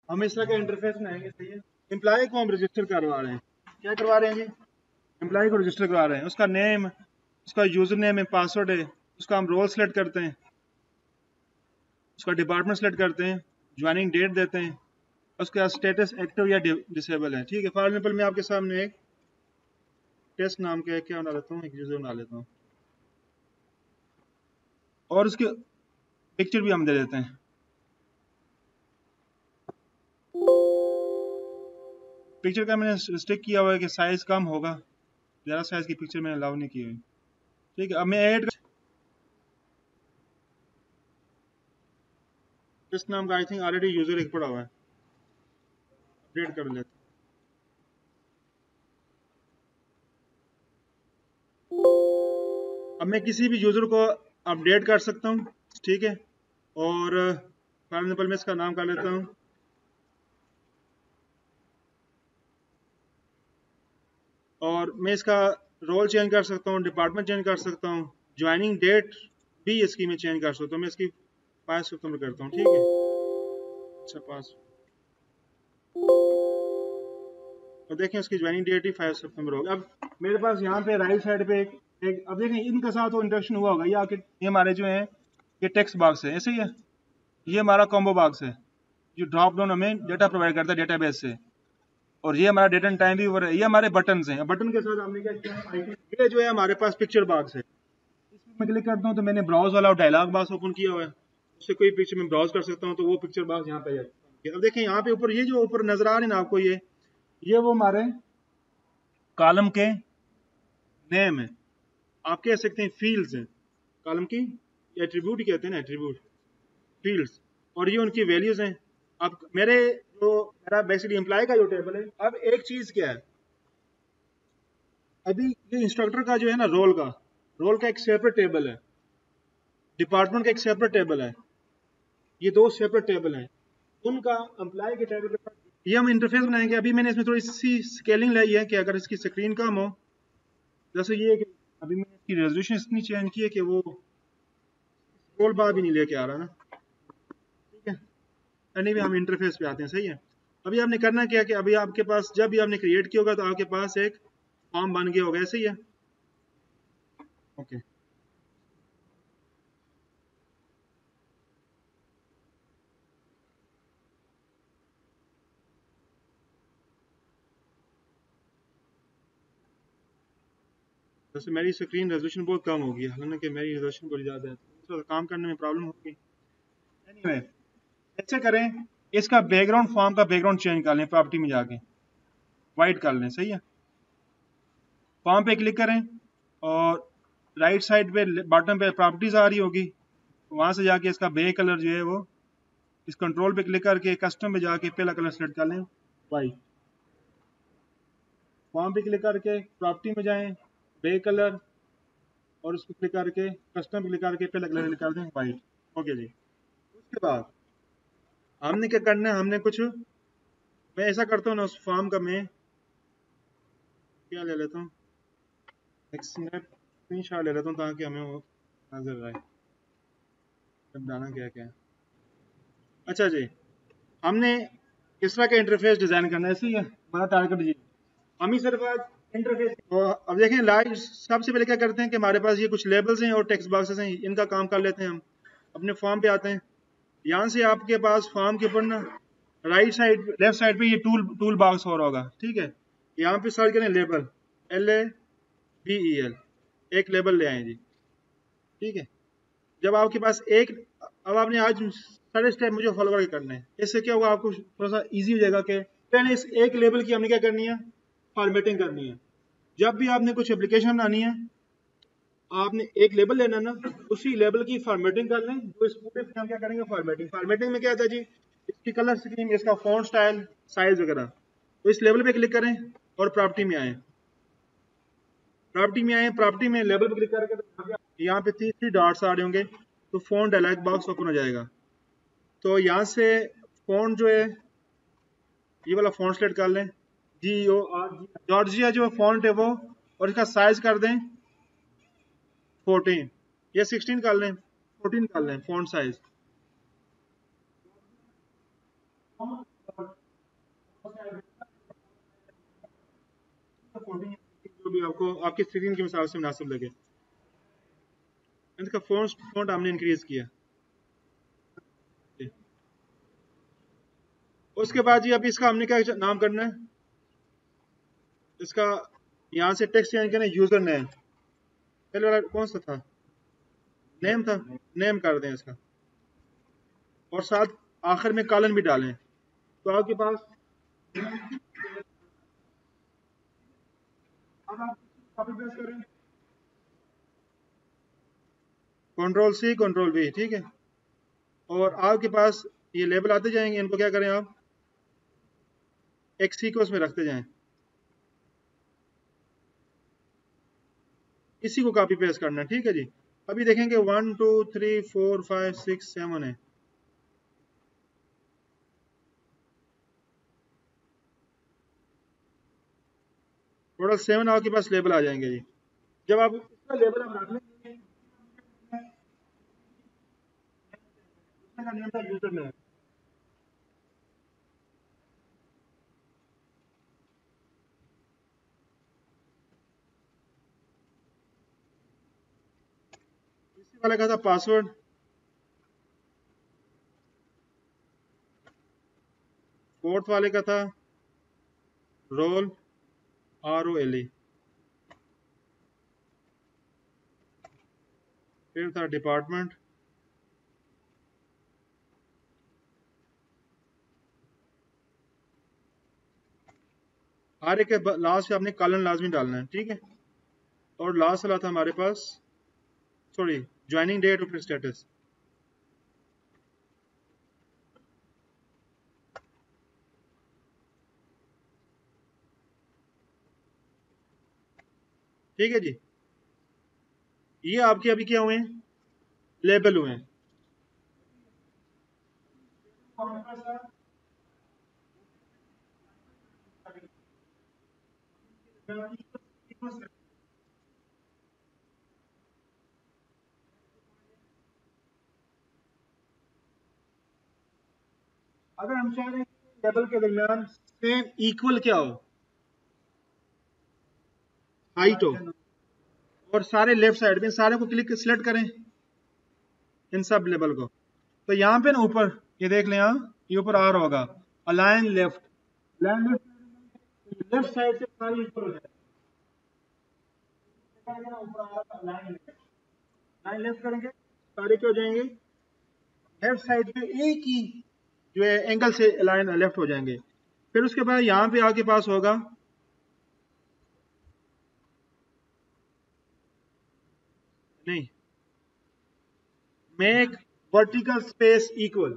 हम इस तरह का इंटरफेस बनाएंगे, सही है। एम्प्लॉय को हम रजिस्टर करवा रहे हैं, क्या करवा रहे हैं जी? एम्प्लॉय को रजिस्टर करवा रहे हैं। उसका नेम, उसका यूजर नेम है, पासवर्ड है, उसका हम रोल सेलेक्ट करते हैं, उसका डिपार्टमेंट सेलेक्ट करते हैं, ज्वाइनिंग डेट देते हैं, उसका स्टेटस एक्टिव या डिसेबल है, ठीक है। फॉर एग्जाम्पल मैं आपके सामने एक टेस्ट नाम के क्या बना लेता हूँ, एक यूजर बना लेता हूँ, और उसके पिक्चर भी हम दे देते हैं। पिक्चर का मैंने रिस्ट्रिक्ट किया हुआ है कि साइज कम होगा, ज़्यादा साइज की पिक्चर मैंने अलाउ नहीं की हुई, ठीक है। अब मैं ऐड टेस्ट नाम का आई थिंक ऑलरेडी यूजर एक पड़ा हुआ है, अपडेट कर लेते हैं। अब मैं किसी भी यूजर को अपडेट कर सकता हूँ, ठीक है। और फॉर एग्जाम्पल मैं इसका नाम कर लेता हूँ, और मैं इसका रोल चेंज कर सकता हूँ, डिपार्टमेंट चेंज कर सकता हूँ, ज्वाइनिंग डेट भी इसकी मैं चेंज कर सकता हूँ। मैं इसकी 5 सितंबर करता हूँ, ठीक है। अच्छा, 5, तो देखें उसकी ज्वाइनिंग डेट ही 5 सितंबर होगी। अब मेरे पास यहाँ पे राइट साइड पे एक अब देखें इनके साथ तो इंटरेक्शन हुआ होगा, ये हमारे जो है ये टेक्स्ट बॉक्स है, ऐसे ही है। ये हमारा कॉम्बो बॉक्स है, जो ड्रॉप डाउन हमें डेटा प्रोवाइड करता है डेटाबेस से, और ये हमारा डेट एंड टाइम भी ओवर है। ये हमारे बटन हैं, बटन के साथ हमने क्या किया, ये जो है हमारे पास पिक्चर बॉक्स है। इसमें मैं क्लिक करता हूँ तो मैंने ब्राउज वाला डायलॉग बॉक्स ओपन किया हुआ है, उससे कोई पिक्चर में ब्राउज कर सकता हूँ, तो वो पिक्चर बॉक्स यहाँ पे है। अब देखें यहाँ पे ऊपर ये जो ऊपर नजर आ रहे हैं ना आपको, ये वो हमारे कॉलम के नेम है, आप कह सकते हैं फील्ड्स हैं, कॉलम की एट्रीब्यूट कहते हैं ना, एट्रीब्यूट फील्ड्स, और ये उनकी वैल्यूज हैं। अब मेरा बेसिकली एम्प्लॉय का जो टेबल है, अब एक चीज क्या है, अभी ये इंस्ट्रक्टर का जो है ना रोल का एक सेपरेट टेबल है, डिपार्टमेंट का एक सेपरेट टेबल है, ये दो सेपरेट टेबल हैं, उनका एम्प्लॉय के टेबल के साथ ये हम इंटरफेस बनाएंगे। अभी मैंने इसमें थोड़ी सी स्केलिंग लाई है कि अगर इसकी स्क्रीन कम हो, जैसे ये कि अभी मैंने इसकी रेजोल्यूशन इतनी चेंज की है कि वो स्क्रॉल बार भी नहीं लेके आ रहा ना, ठीक है। एनीवे हम इंटरफेस पे आते हैं, सही है। अभी आपने करना क्या कि अभी आपके पास जब भी आपने क्रिएट किया होगा तो आपके पास एक फॉर्म बन गया होगा, ऐसे ही है, ओके। जैसे मेरी स्क्रीन रेजोल्यूशन बहुत कम होगी, हालांकि मेरी रेजोल्यूशन बहुत ज़्यादा है, तो काम करने में प्रॉब्लम होगी। एनीवे ऐसे करें, इसका बैकग्राउंड फॉर्म का बैकग्राउंड चेंज कर लें, प्रॉपर्टी में जाके वाइट कर लें, सही है। फॉर्म पे क्लिक करें और राइट साइड पे बॉटम पे प्रॉपर्टीज आ रही होगी, वहां से जाके इसका बैक कलर जो है वो इस कंट्रोल पे क्लिक करके कस्टम पे जाके पहला कलर सेलेक्ट कर लें, वाइट। फॉर्म पे क्लिक करके प्रॉपर्टी में जाएं, बैक कलर, और उसको क्लिक करके कस्टम पे क्लिक करके पहला कलर क्लिक कर दें, वाइट। ओके जी। उसके बाद हमने क्या करना है, हमने कुछ मैं ऐसा करता हूँ ना, उस फॉर्म का मैं क्या ले लेता हूँ, एक स्क्रीन शॉट ले लेता हूँ ताकि हमें वो नजर आए बनाना क्या क्या है। अच्छा जी, हमने किस तरह का इंटरफेस डिजाइन करना है, ऐसे ही है हमारा टारगेट जी। हम ही सिर्फ आज इंटरफेस, अब देखें लाइव सबसे पहले क्या करते हैं कि हमारे पास ये कुछ लेबल्स हैं और टेक्स्ट बॉक्सेस हैं, इनका काम कर लेते हैं हम। अपने फॉर्म पे आते हैं, यहाँ से आपके पास फॉर्म के ऊपर ना राइट साइड लेफ्ट साइड पे ये टूल बॉक्स हो रहा होगा, ठीक है। यहाँ पे सर्च करें लेबल, LABEL, एक लेबल ले आए जी, ठीक है। जब आपके पास एक, अब आपने आज सारे स्टेप मुझे फॉलो करके करने हैं, इससे क्या होगा आपको थोड़ा सा इजी हो जाएगा कि पहले इस एक लेबल की हमने क्या करनी है, फॉर्मेटिंग करनी है। जब भी आपने कुछ एप्लीकेशन बनानी है, आपने एक लेबल लेना ना, उसी लेबल की फॉर्मेटिंग कर लें। तो इस पूरे हम क्या करेंगे, फॉर्मेटिंग। फॉर्मेटिंग में क्या था जी, इसकी कलर स्कीम, इसका फॉन्ट स्टाइल, साइज वगैरह। तो इस लेबल पे क्लिक करें और प्रॉपर्टी में आए, प्रॉपर्टी में लेबल पे क्लिक करके तो यहाँ पे 3 डॉट्स आ रहे होंगे, तो फॉन्ट डायलॉग बॉक्स ओपन हो जाएगा। तो यहाँ से फॉन्ट जो है ये वाला फॉन्ट सेलेक्ट कर लें, जॉर्जिया जो फॉन्ट है वो, और इसका साइज कर दें 14 या 16 कर लें, 14 कर लें फॉन्ट साइज। आपको आपकी स्क्रीन के हिसाब से मुनासिब लगे। इसका फॉन्ट हमने इंक्रीज किया। उसके बाद जी अब इसका हमने क्या नाम करना है, इसका यहाँ से टेक्स्ट चेंज करना है, यूजर नेम। पहले वाला कौन सा था, नेम था, नेम कर दें इसका, और साथ आखिर में कॉलन भी डालें। तो आपके पास अब आप कॉपी पेस्ट करें, Ctrl+C Ctrl+V, ठीक है। और आपके पास ये लेबल आते जाएंगे, इनको क्या करें आप एक सीक्वेंस में रखते जाएं, इसी को कॉपी पेस्ट करना है, ठीक है जी। अभी देखेंगे 1 2 3 4 5 6 7 है, टोटल 7 आपके पास लेबल आ जाएंगे जी। जब आप इसका लेबल आप रख लेंगे, इसका नेम था यूजर नेम। इसी वाले का था पासवर्ड, फोर्थ वाले का था रोल, ROLE, फिर था डिपार्टमेंट, हर एक के लास्ट पे आपने कॉलन लाजमी डालना है, ठीक है। और लास्ट वाला था हमारे पास, सॉरी, ज्वाइनिंग डेट और फिर स्टेटस। ठीक है जी, ये आपके अभी क्या हुए हैं, लेबल हुए हैं। अगर हम चाह रहे हैं लेबल के दरमियान सेम इक्वल क्या हो, हाइट हो, और सारे लेफ्ट साइड में सारे को क्लिक सिलेक्ट करें इन सब लेबल को, तो यहाँ पे ना ऊपर ये देख लें, यहाँ ये ऊपर आ रहा होगा अलाइन लेफ्ट, लेफ्ट साइड से सारी इक्वल हो जाए, लाइन लेफ्ट करेंगे सारे क्या हो जाएंगे, लेफ्ट साइड पे एक ही जो है एंगल से लाइन लेफ्ट हो जाएंगे। फिर उसके बाद यहाँ पे आपके पास होगा नहीं, मेक वर्टिकल स्पेस इक्वल,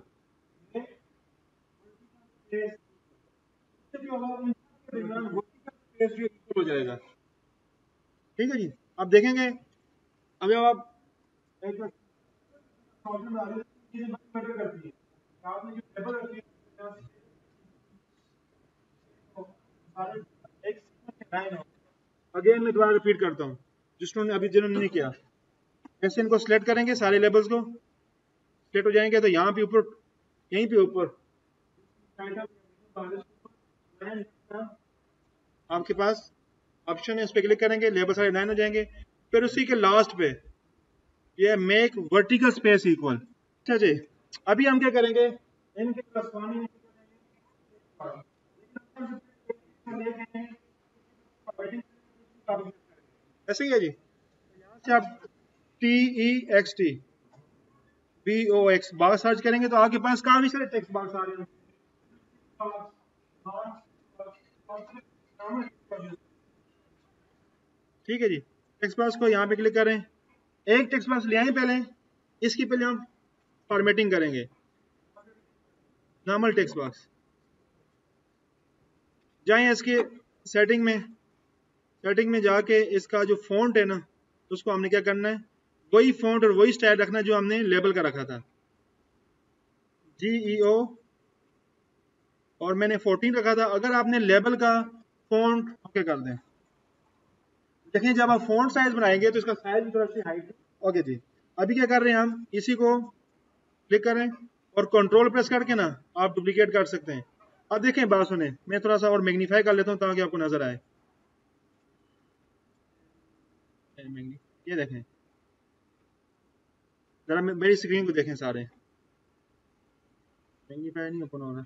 हो जाएगा, ठीक है जी। अब देखेंगे, अब जब आप एक प्रॉब्लम आ रही है, चीजें मैटर करती है, आपने जो टेबल रखी है एक लाइन हो, अगेन मैं दोबारा रिपीट करता हूँ जिन्होंने नहीं किया, ऐसे इनको सिलेक्ट करेंगे, सारे लेबल्स को सिलेक्ट हो जाएंगे, तो यहाँ पे ऊपर, यहीं पे ऊपर आपके पास ऑप्शन है, उस पर क्लिक करेंगे, लेबल सारे लाइन हो जाएंगे। फिर उसी के लास्ट पे ये मेक वर्टिकल स्पेस इक्वल। अच्छा जी, अभी हम क्या करेंगे, इनके corresponding ऐसे ही है जी। यहाँ से आप TEXT बॉक्स सर्च करेंगे तो आपके पास काफी सारे टेक्स्ट बॉक्स आ रहे हैं। ठीक है जी, टेक्स्ट बॉक्स को यहाँ पे क्लिक करें, एक टेक्स्ट बॉक्स ले आए, पहले इसकी पहले हम फॉर्मेटिंग करेंगे, नॉर्मल टेक्स्ट बॉक्स जाएं, इसके सेटिंग में जाके इसका जो फॉन्ट है ना, उसको हमने क्या करना है, वही फॉन्ट और वही स्टाइल रखना जो हमने लेबल का रखा था, GEO, और मैंने 14 रखा था। अगर आपने लेबल का फॉन्ट ओके कर दें, देखें जब आप फॉन्ट साइज बनाएंगे तो इसका साइज भी थोड़ा सी हाइट, ओके जी। अभी क्या कर रहे हैं हम, इसी को क्लिक करें और कंट्रोल प्रेस करके ना आप डुप्लीकेट कर सकते हैं। अब देखें, बात सुने, मैं थोड़ा सा और मैग्नीफाई कर लेता हूँ ताकि आपको नजर आए। ये देखें, जरा मेरी स्क्रीन को देखें सारे, मैग्नीफाई नहीं ओपन हो रहा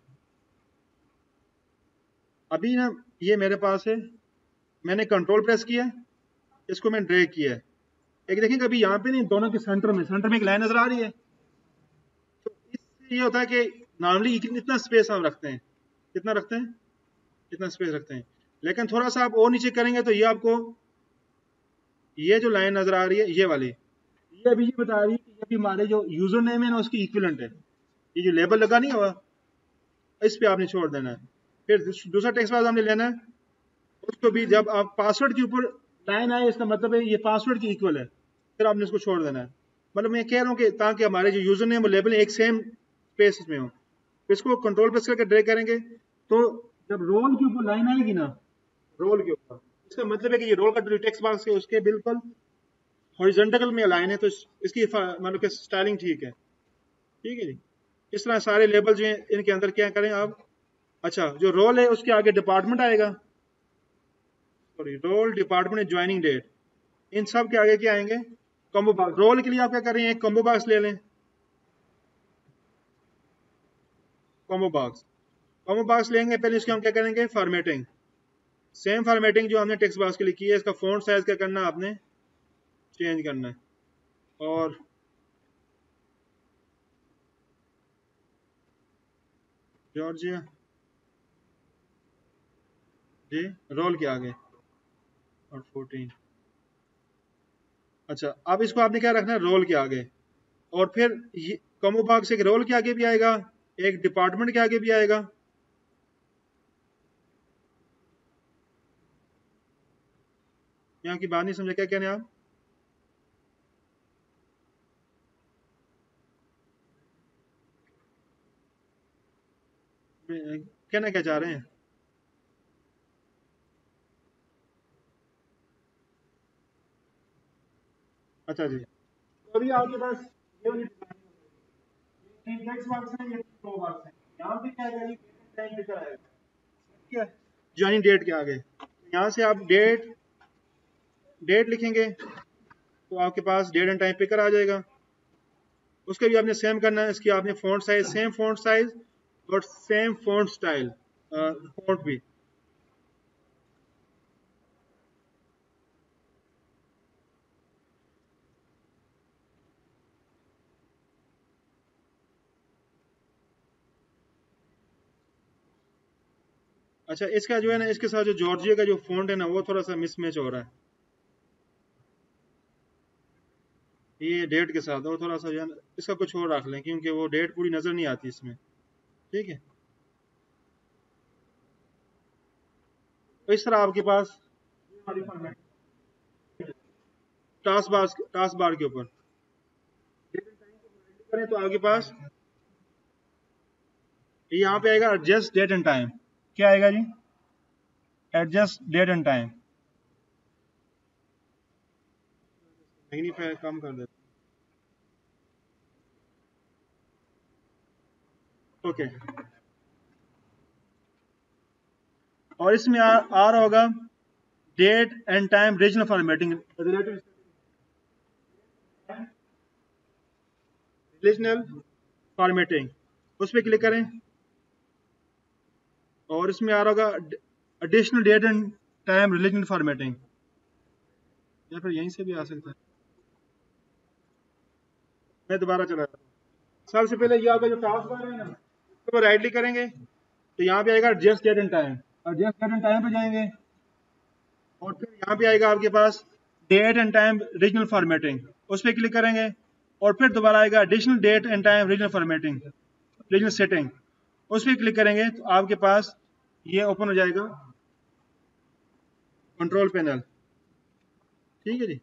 अभी ना। ये मेरे पास है, मैंने कंट्रोल प्रेस किया, इसको मैंने ड्रैग किया है। एक देखें कभी यहाँ पे नहीं, दोनों के सेंटर में एक लाइन नजर आ रही है। तो इससे ये होता है कि नॉर्मली इतना स्पेस हम रखते हैं, कितना रखते हैं, इतना स्पेस रखते हैं। लेकिन थोड़ा सा आप और नीचे करेंगे तो ये आपको ये जो लाइन नजर आ रही है, ये वाली, ये अभी ये बता रही है कि ये भी हमारे जो यूजर नेम है ना उसकी इक्विवेलेंट है। ये जो लेबल लगा नहीं हुआ, इस पे आपने छोड़ देना है। फिर दूसरा टेक्स्ट बॉक्स हमने लेना है, उसको भी जब आप पासवर्ड के ऊपर लाइन आए, इसका मतलब है ये पासवर्ड की इक्वल है, फिर आपने इसको छोड़ देना है। मतलब मैं कह रहा हूँ कि ताकि हमारे जो यूजर नेम और लेबल एक सेम स्पेस में हो। इसको कंट्रोल प्रेस करके ड्रैग करेंगे तो जब रोल के ऊपर लाइन आएगी ना, रोल के ऊपर, इसका मतलब है कि ये रोल का जो टेक्स्ट बॉक्स है उसके बिल्कुल हॉरिजॉन्टल में लाइन है, तो इसकी मतलब कि स्टाइलिंग ठीक है। ठीक है जी। इस तरह सारे लेबल जो हैं इनके अंदर क्या करें आप, अच्छा जो रोल है उसके आगे डिपार्टमेंट आएगा, sorry role department joining date, इन सब के आगे क्या आएंगे, कॉम्बो बॉक्स। रोल के लिए आप क्या करें, एक कॉम्बो बॉक्स ले लें, कॉम्बो बॉक्स लेंगे। पहले इसके हम क्या करेंगे, फॉर्मेटिंग, सेम फॉर्मेटिंग जो हमने टेक्स्ट बॉक्स के लिए की है। इसका फॉन्ट साइज क्या करना है, आपने चेंज करना है। और जॉर्जिया जी, रोल के आगे और 14, अच्छा अब इसको आपने क्या रखना है, रोल के आगे। और फिर ये कॉम्बो बॉक्स एक रोल के आगे भी आएगा, एक डिपार्टमेंट के आगे भी आएगा। यहाँ की बात नहीं समझे, क्या कहने आप, कहना क्या चाह रहे हैं। अच्छा जी, तो अभी आपके पास ये वाली टेक्स्ट बॉक्स है, ये कॉम्बो बॉक्स है। यहाँ पे क्या आएगा, टाइम लिखा है, ठीक है, ज्वाइनिंग डेट के आगे। यहाँ से आप डेट लिखेंगे तो आपके पास डेट एंड टाइम पिकर आ जाएगा। उसके भी आपने सेम करना है, इसकी आपने font size, same font size और सेम फॉन्ट स्टाइल, फॉन्ट भी। अच्छा इसका जो है ना, इसके साथ जो जॉर्जिया का जो फॉन्ट है ना, वो थोड़ा सा मिसमैच हो रहा है, ये डेट के साथ। और थोड़ा सा जो है ना, इसका कुछ और रख लें क्योंकि वो डेट पूरी नजर नहीं आती इसमें। ठीक है, तो इस तरह आपके पास टास्क बार के ऊपर करें तो आपके पास यहाँ पे आएगा एडजस्ट डेट एंड टाइम। क्या आएगा जी, adjust date and time. Magnifier कम कर देते, ओके। और इसमें आ रहा होगा date and time regional formatting, regional formatting, उस पर क्लिक करें। और इसमें आ रहा होगा additional date and time regional formatting, या फिर यहीं से भी आ सकता है। मैं दोबारा चला रहा हूँ। सबसे पहले ये आपका जो टास्क बार है ना, उसको राइट क्लिक करेंगे तो यहाँ पे आएगा adjust date and time, adjust date and time पे जाएंगे और फिर यहाँ पे आएगा आपके पास date and time regional formatting, उस पर क्लिक करेंगे। और फिर दोबारा आएगा additional date and time regional formatting, regional setting, उस पर क्लिक करेंगे तो आपके पास ये ओपन हो जाएगा कंट्रोल पैनल। ठीक है जी,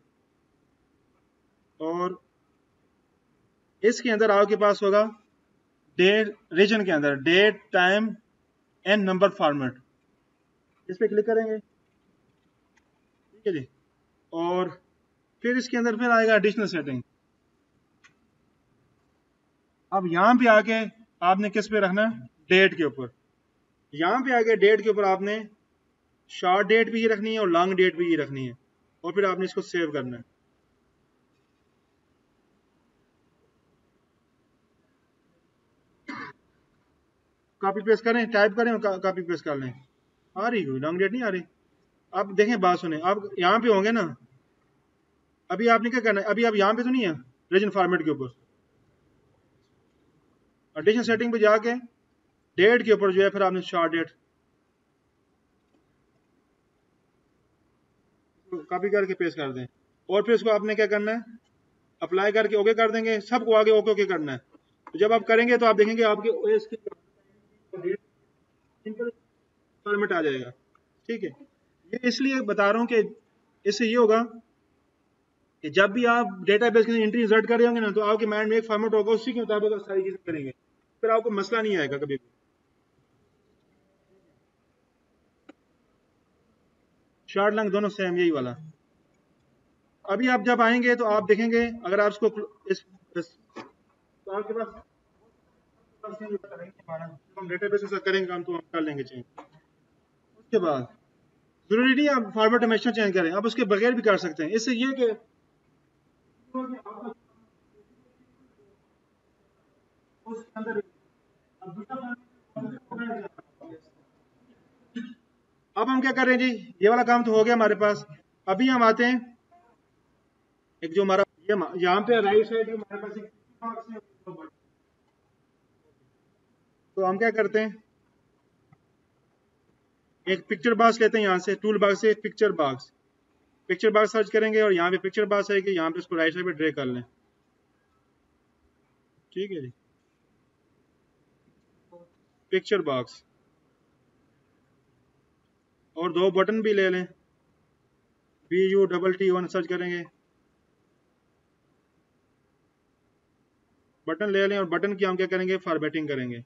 और इसके अंदर आपके पास होगा डेट, रीजन के अंदर date time and number format, इस पर क्लिक करेंगे। ठीक है जी, और फिर इसके अंदर फिर आएगा एडिशनल सेटिंग। अब यहाँ पे आके आपने किस पे रखना है, डेट के ऊपर। यहाँ पे आके डेट के ऊपर आपने शॉर्ट डेट भी ये रखनी है और लॉन्ग डेट भी ये रखनी है। और फिर आपने इसको सेव करना है। कॉपी पेस्ट करें, टाइप करें और कॉपी पेस्ट कर लें। आ रही कोई लॉन्ग डेट नहीं आ रही। अब देखें, बात सुने, आप यहाँ पे होंगे ना, अभी आपने क्या करना है, अभी आप यहाँ पे तो नहीं है रीजन फॉर्मेट के ऊपर, एडिशन सेटिंग पे जाके डेट के ऊपर जो है फिर आपने शॉर्ट डेट कॉपी करके पेस्ट कर दें, और फिर इसको आपने क्या करना है, अप्लाई करके ओके कर देंगे, सबको आगे ओके ओके करना है। तो जब आप करेंगे तो आप देखेंगे आपके ओएस की फॉर्मेट आ जाएगा। ठीक है, ये इसलिए बता रहा हूँ कि इससे ये होगा कि जब भी आप डेटाबेस के एंट्री इंसर्ट कर रहे होंगे ना, तो आपके माइंड में एक फॉर्मेट होगा, उसी के मुताबिक आप सारी चीजें करेंगे, फिर आपको मसला नहीं आएगा कभी भी। शॉर्ट लॉन्ग दोनों सेम यही वाला। अभी आप जब आएंगे तो आप देखेंगे, अगर आप इसको तो आपके पास हम डेटाबेस से करेंगे काम तो हम कर लेंगे चेंज। उसके बाद जरूरी नहीं आप फॉर्मेट हमेशा चेंज करें, आप उसके बगैर भी कर सकते हैं। इससे ये कि उसके अंदर अब हम क्या कर रहे हैं जी, ये वाला काम तो हो गया हमारे पास। अभी हम आते हैं एक जो हमारा ये यहाँ पे राइट साइड में हमारे पास एक, तो हम क्या करते हैं, एक पिक्चर बॉक्स लेते हैं, यहाँ से टूल बॉक्स से पिक्चर बॉक्स सर्च करेंगे और यहाँ पे पिक्चर बॉक्स है कि यहाँ पे इसको राइट साइड पे ड्रैग कर लें। ठीक है जी, पिक्चर बॉक्स, और दो बटन भी ले लें, BUTT1 सर्च करेंगे, बटन ले लें और बटन की हम क्या करेंगे, फॉर्मेटिंग करेंगे।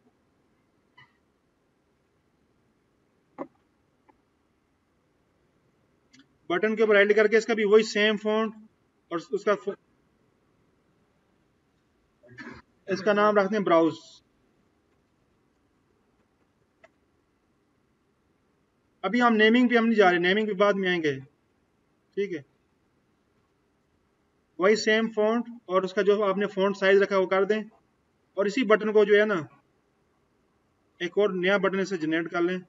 बटन के ऊपर राइट करके इसका भी वही सेम फॉन्ट और उसका इसका नाम रखते हैं ब्राउज। अभी हम नेमिंग पे हम नहीं जा रहे, नेमिंग पे बाद में आएंगे। ठीक है, वही सेम फॉन्ट और उसका जो आपने फॉन्ट साइज रखा वो कर दें, और इसी बटन को जो है ना एक और नया बटन से जनरेट कर लें।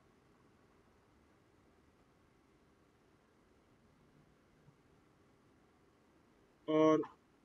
और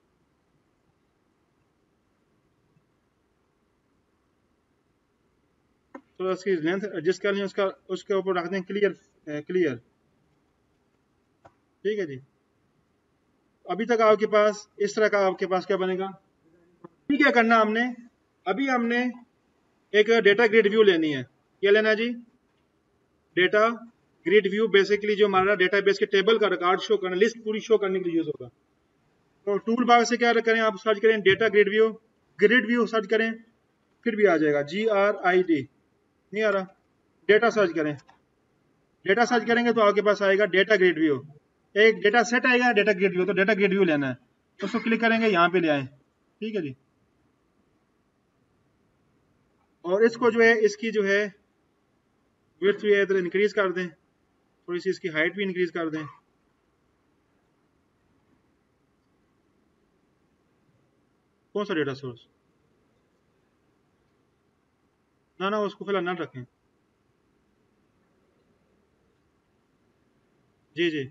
तो उसकी लेंथ एडजस्ट कर लें, उसका उसके ऊपर रख दें क्लियर। ठीक है जी, अभी तक आपके पास इस तरह का आपके पास क्या बनेगा। अभी क्या करना हमने, अभी हमने एक डेटा ग्रिड व्यू लेनी है। क्या लेना है जी, डेटा ग्रिड व्यू। बेसिकली जो हमारा डेटाबेस के टेबल का रिकॉर्ड शो करना, लिस्ट पूरी शो करने के लिए यूज होगा। तो टूल बार से क्या करें, आप सर्च करें डेटा ग्रिड व्यू सर्च करें, फिर भी आ जाएगा GRID, नहीं आ रहा, डेटा सर्च करें, डेटा सर्च करेंगे तो आपके पास आएगा डेटा ग्रिड व्यू। एक डेटा सेट आएगा डेटा ग्रिड व्यू, तो डेटा ग्रिड व्यू लेना है, तो उसको क्लिक करेंगे, यहाँ पे ले आए। ठीक है जी, और इसको जो है इसकी जो है विड्थ जो है इधर इंक्रीज कर दें, थोड़ी सी इसकी हाइट भी इंक्रीज कर दें। कौन सा डेटा सोर्स, ना उसको फिलहाल ना रखें। जी जी,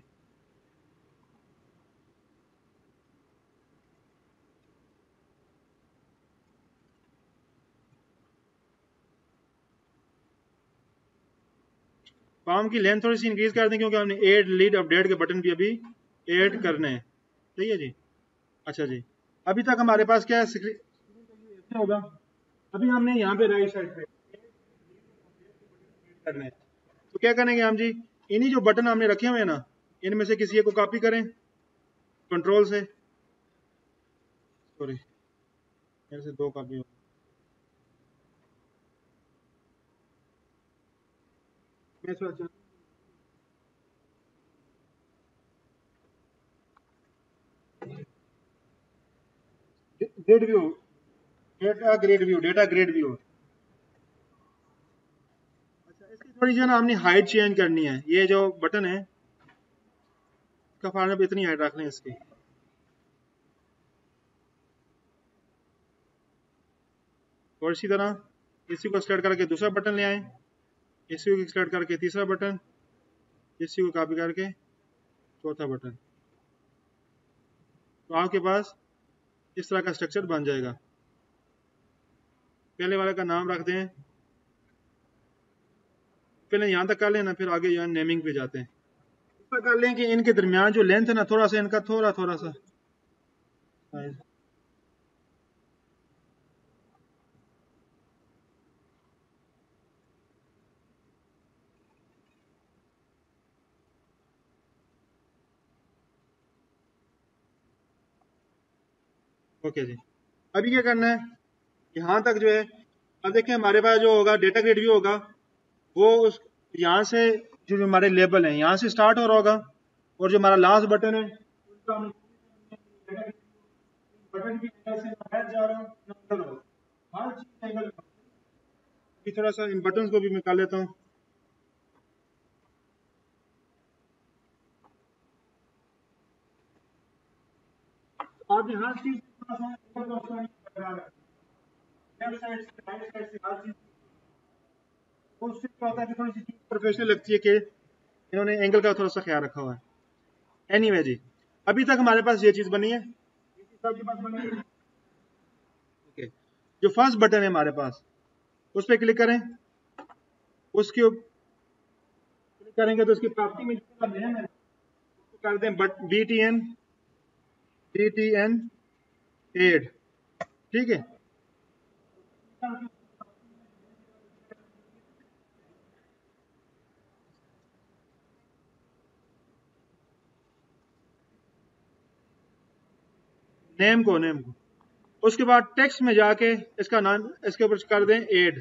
फॉर्म की लेंथ थोड़ी सी इंक्रीज कर दें, क्योंकि हमने ऐड लीड अपडेट के बटन भी अभी ऐड करने हैं। सही है जी, अच्छा जी, अभी तक हमारे पास क्या है होगा, अभी हमने यहाँ पे राइट साइड पे करना है, तो क्या करेंगे हम जी, इन्हीं जो बटन हमने रखे हुए हैं ना, इनमें से किसी एक को कॉपी करें कंट्रोल से, सॉरी मेरे से दो कॉपी हो, मैं सोचा grid view, data grid view. अच्छा, इसकी थोड़ी जो है ना हमने हाइट चेंज करनी है, ये जो बटन है का फॉर्मेट इतनी हाइट रख लें इसकी। और इसी तरह इसी को सिलेक्ट करके दूसरा बटन ले आए, इसी को सिलेक्ट करके तीसरा बटन, इसी को कॉपी करके चौथा बटन, तो आपके पास इस तरह का स्ट्रक्चर बन जाएगा। पहले वाले का नाम रख दें, पहले यहाँ तक कर लेना, फिर आगे यहाँ नेमिंग पे जाते हैं। ऐसा कर लें कि इनके दरमियान जो लेंथ है ना, थोड़ा सा इनका थोड़ा सा ओके जी। अभी क्या करना है, यहाँ तक जो है, अब देखें हमारे पास जो होगा डेटा ग्रिड व्यू होगा, वो उस यहाँ से जो हमारे लेबल हैं यहाँ से स्टार्ट हो रहा होगा, और जो हमारा लास्ट बटन है उसका हम बटन की एंगल से बाहर जा रहा हूँ, हर चीज एंगल। थोड़ा सा इन बटन को भी मैं कर लेता हूँ। आप हर चीज लेफ्ट साइड से राइट साइड से हर चीज, उससे क्या होता है कि थोड़ी सी चीज प्रोफेशनल लगती है कि इन्होंने एंगल का थोड़ा सा ख्याल रखा हुआ है। एनीवे जी, अभी तक हमारे पास ये चीज बनी है, सबके पास बनी है। ओके, जो फर्स्ट बटन है हमारे पास, उस पर क्लिक करें, उसके क्लिक करेंगे तो उसकी प्रॉपर्टी में जिसका नेम है उसको कर दें BTN एड, ठीक है। नेम को उसके बाद टेक्स्ट में जाके इसका नाम इसके ऊपर कर दें एड,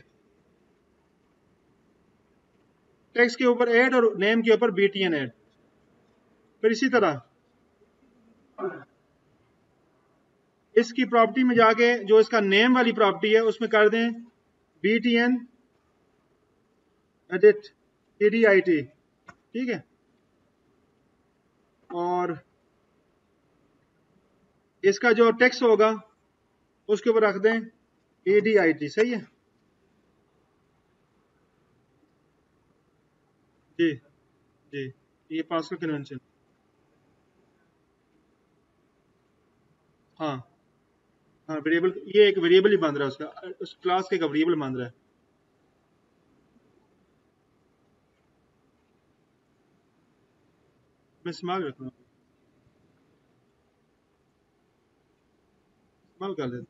टेक्स्ट के ऊपर एड और नेम के ऊपर BTN एड। फिर इसी तरह इसकी प्रॉपर्टी में जाके जो इसका नेम वाली प्रॉपर्टी है उसमें कर दें BTN एडिट EDIT, ठीक है। और इसका जो टेक्स्ट होगा उसके ऊपर रख दें EDIT, सही है जी जी। ये पास्कल कन्वेंशन, हाँ हाँ, वेरिएबल, ये एक वेरिएबल ही बन रहा है उसका, उस क्लास का एक वेरिएबल बन रहा है। मैं इस्तेमाल रखता हूँ, इस्तेमाल कर देता।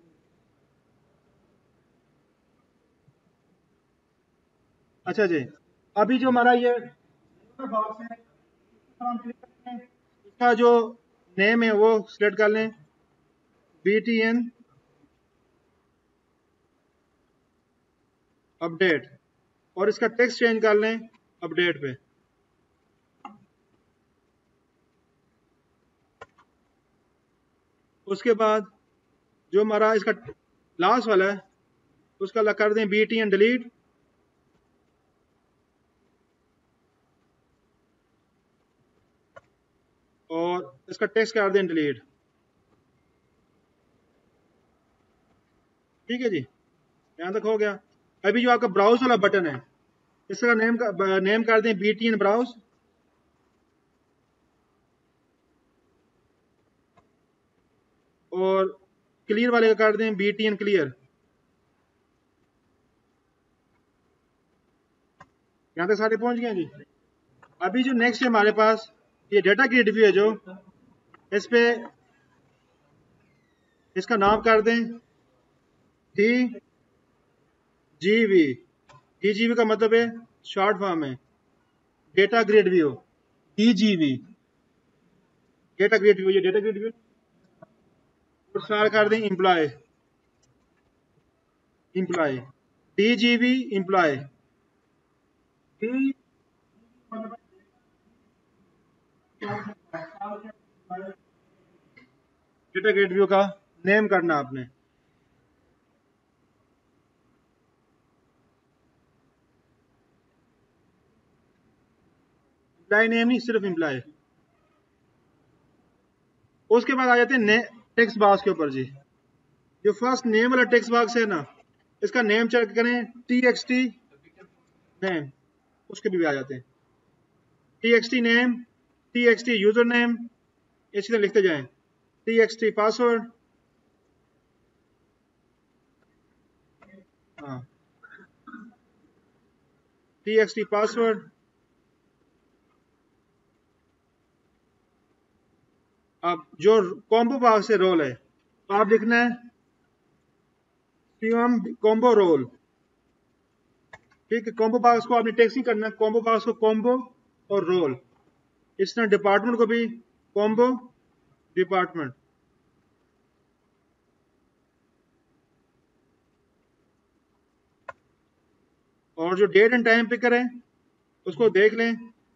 अच्छा जी, अभी जो हमारा ये बॉक्स है, हम क्लिक करेंगे, इसका जो नेम है वो सिलेक्ट कर लें BTN अपडेट, और इसका टेक्स्ट चेंज कर लें अपडेट पे। उसके बाद जो हमारा इसका लास्ट वाला है उसका कर दें BTN डिलीट, और इसका टेक्स्ट कर दें डिलीट, ठीक है जी। यहाँ तक हो गया। अभी जो आपका ब्राउज वाला बटन है, इसका नेम कर दें BTN ब्राउज, और क्लियर वाले का कर दें BTN क्लियर। यहाँ तक सारे पहुंच गए जी। अभी जो नेक्स्ट है हमारे पास ये डेटा की रिव्यू है, जो इस पे इसका नाम कर दें DGV। DGV का मतलब है शॉर्ट फॉर्म है data grid view, DGV data grid view, ये डेटा ग्रिड व्यू। और स्टार कर दें employee DGV employee, data grid view का नेम करना आपने। एम्प्लॉय नेम नहीं, सिर्फ एम्प्लॉय। उसके बाद आ जाते हैं टेक्स्ट बॉक्स के ऊपर जी। जो फर्स्ट नेम वाला टेक्स्ट बॉक्स है ना, इसका नेम चेक करें, txt नेम, उसके भी आ जाते हैं txt name, txt user name, इसी तरह लिखते जाएं, txt पासवर्ड, हाँ txt पासवर्ड। अब जो कॉम्बो बॉक्स से रोल है तो आप लिखना है कॉम्बो रोल, ठीक है। कॉम्बो बॉक्स को आपने टेक्स्ट नहीं करना, कॉम्बो बॉक्स को कॉम्बो और रोल। इस तरह डिपार्टमेंट को भी कॉम्बो डिपार्टमेंट। और जो डेट एंड टाइम पिकर है उसको देख लें,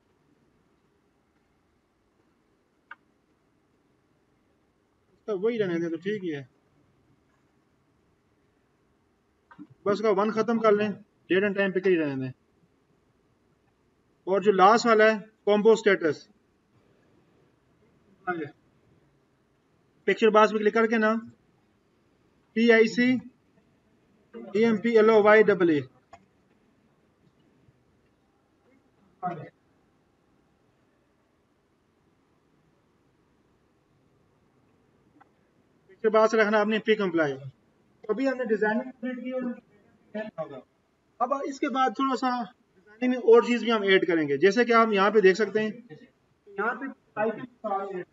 तो वही रहने दें तो ठीक ही है, बस उसका वन खत्म कर लें, डेट एंड टाइम पिकर ही रहने दें। और जो लास्ट वाला है कॉम्बो स्टेटस, पिक्चर बॉक्स में क्लिक करके ना PICEMPLOYEE, पिक्चर बॉक्स रखना आपने प्री कंप्लाई। अभी हमने डिजाइनिंग कंप्लीट की और अब इसके बाद थोड़ा सा डिजाइनिंग में और चीज भी हम ऐड करेंगे, जैसे कि आप यहाँ पे देख सकते हैं, यहाँ पे आइकन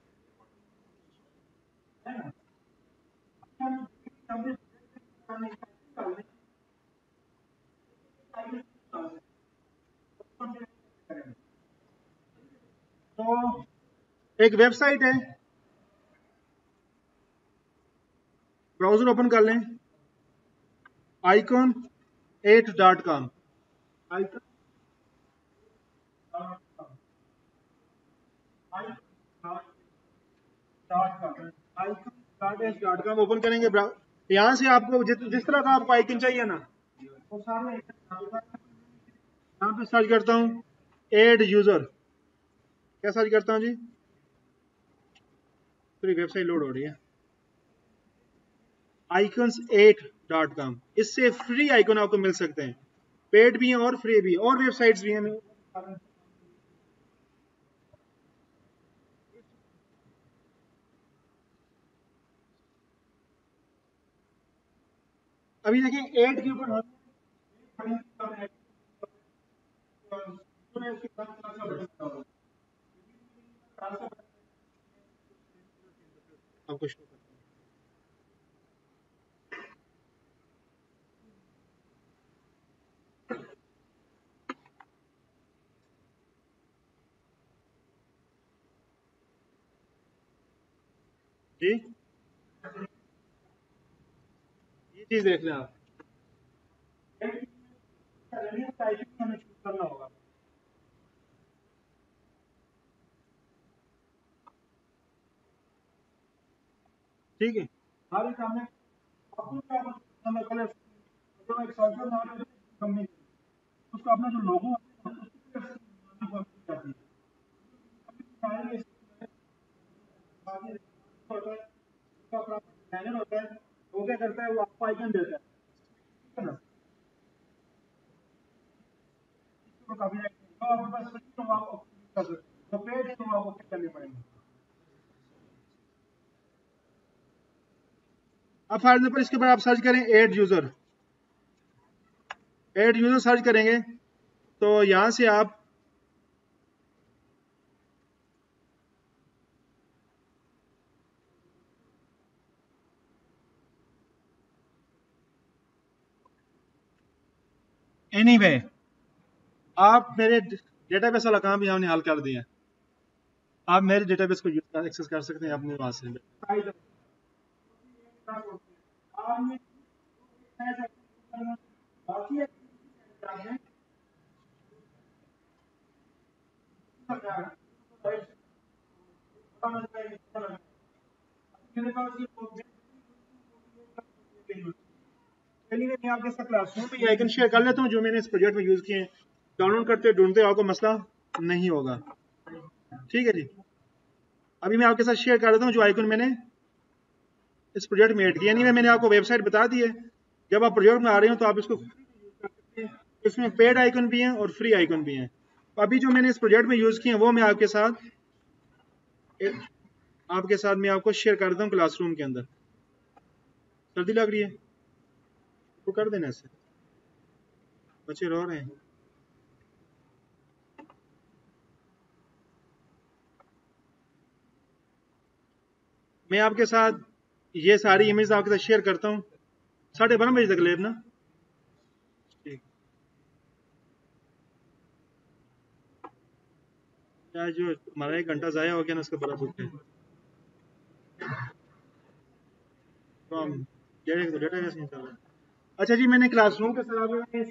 तो एक वेबसाइट है, ब्राउजर ओपन कर लें, icon8.com, icon8.com ओपन करेंगे। यहाँ से आपको जिस तरह का आपको आइकन चाहिए ना, वो सारे यहाँ पे सर्च करता हूँ एड यूजर, क्या सर्च करता हूँ जी, पूरी वेबसाइट लोड हो रही है, icons8.com। इससे फ्री आइकन आपको मिल सकते हैं, पेड भी हैं और फ्री भी, और वेबसाइट्स भी हैं। अभी देखिए 8 के ऊपर आपको शो करता हूं। जी ये चीज देख लें आप, टाइपिंग हमें चूज करना होगा। ठीक है, हर एक हमें आपको क्या करना है, जो एक सॉफ्टवेयर नाम है कंपनी, उसका अपना जो लोगो होता है, वो क्या करता है, वो आपको आइकन देता है, ठीक है ना। तो काफी आपके पास फ्री तो आप कर सकते हैं, तो पेड तो आपको क्या करनी पड़ेगी। अब फॉर एग्जाम्पल इसके बाद आप सर्च करें एड यूजर, सर्च करेंगे तो यहां से आप एनीवे आप मेरे डेटाबेस वाला काम भी हमने हल कर दिया, आप मेरे डेटाबेस को एक्सेस कर सकते हैं अपने वहां से। चलिए मैं आपके साथ क्लासरूम में ये आइकन शेयर कर लेता हूँ जो मैंने इस प्रोजेक्ट में यूज किए हैं, डाउनलोड करते ढूंढते आपको मसला नहीं होगा। ठीक है जी। अभी मैं आपके साथ शेयर कर देता हूँ जो आइकन मैंने इस प्रोजेक्ट में ऐड किया। नहीं, मैंने आपको वेबसाइट बता दी है। जब आप प्रोजेक्ट में आ रहे हो तो आप इसको इसमें पेड आइकन भी हैं और फ्री आइकन भी हैं। अभी जो मैंने इस प्रोजेक्ट में यूज़ किए हैं वो मैं आपके साथ मैं आपको शेयर कर देता हूँ क्लासरूम के अंदर। सर्दी लग रही है तो कर देना, ऐसे बच्चे रो रहे हैं। मैं आपके साथ ये सारी इमेज आपके साथ शेयर करता हूँ 12:30 बजे तक लेब ना। ठीक, क्या जो हमारा 1 घंटा ज़ाया हो गया ना, उसका बड़ा दुख है। तो हम डेटा कैसे निकालें? अच्छा जी, मैंने क्लासरूम के साथ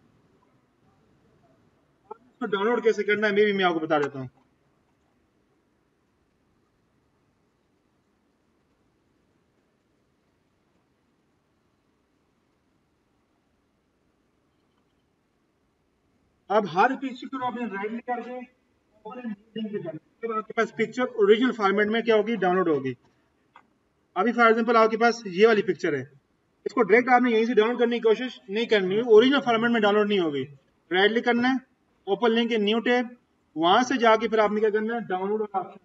डाउनलोड कैसे करना है मैं आपको बता देता हूँ। अब हर पिक्चर को आपने राइट क्लिक करके लिंक पे करना है। जब आपके पास पिक्चर ओरिजिनल फॉर्मेट में क्या होगी, डाउनलोड होगी। अभी फॉर एग्जांपल आपके पास ये वाली पिक्चर है, इसको डायरेक्ट आपने यहीं से डाउनलोड करने की कोशिश नहीं करनी है, ओरिजिनल फॉर्मेट में डाउनलोड नहीं होगी। राइट क्लिक करना है, open link in new tab, वहां से जाके फिर आपने क्या करना है, डाउनलोड ऑप्शन।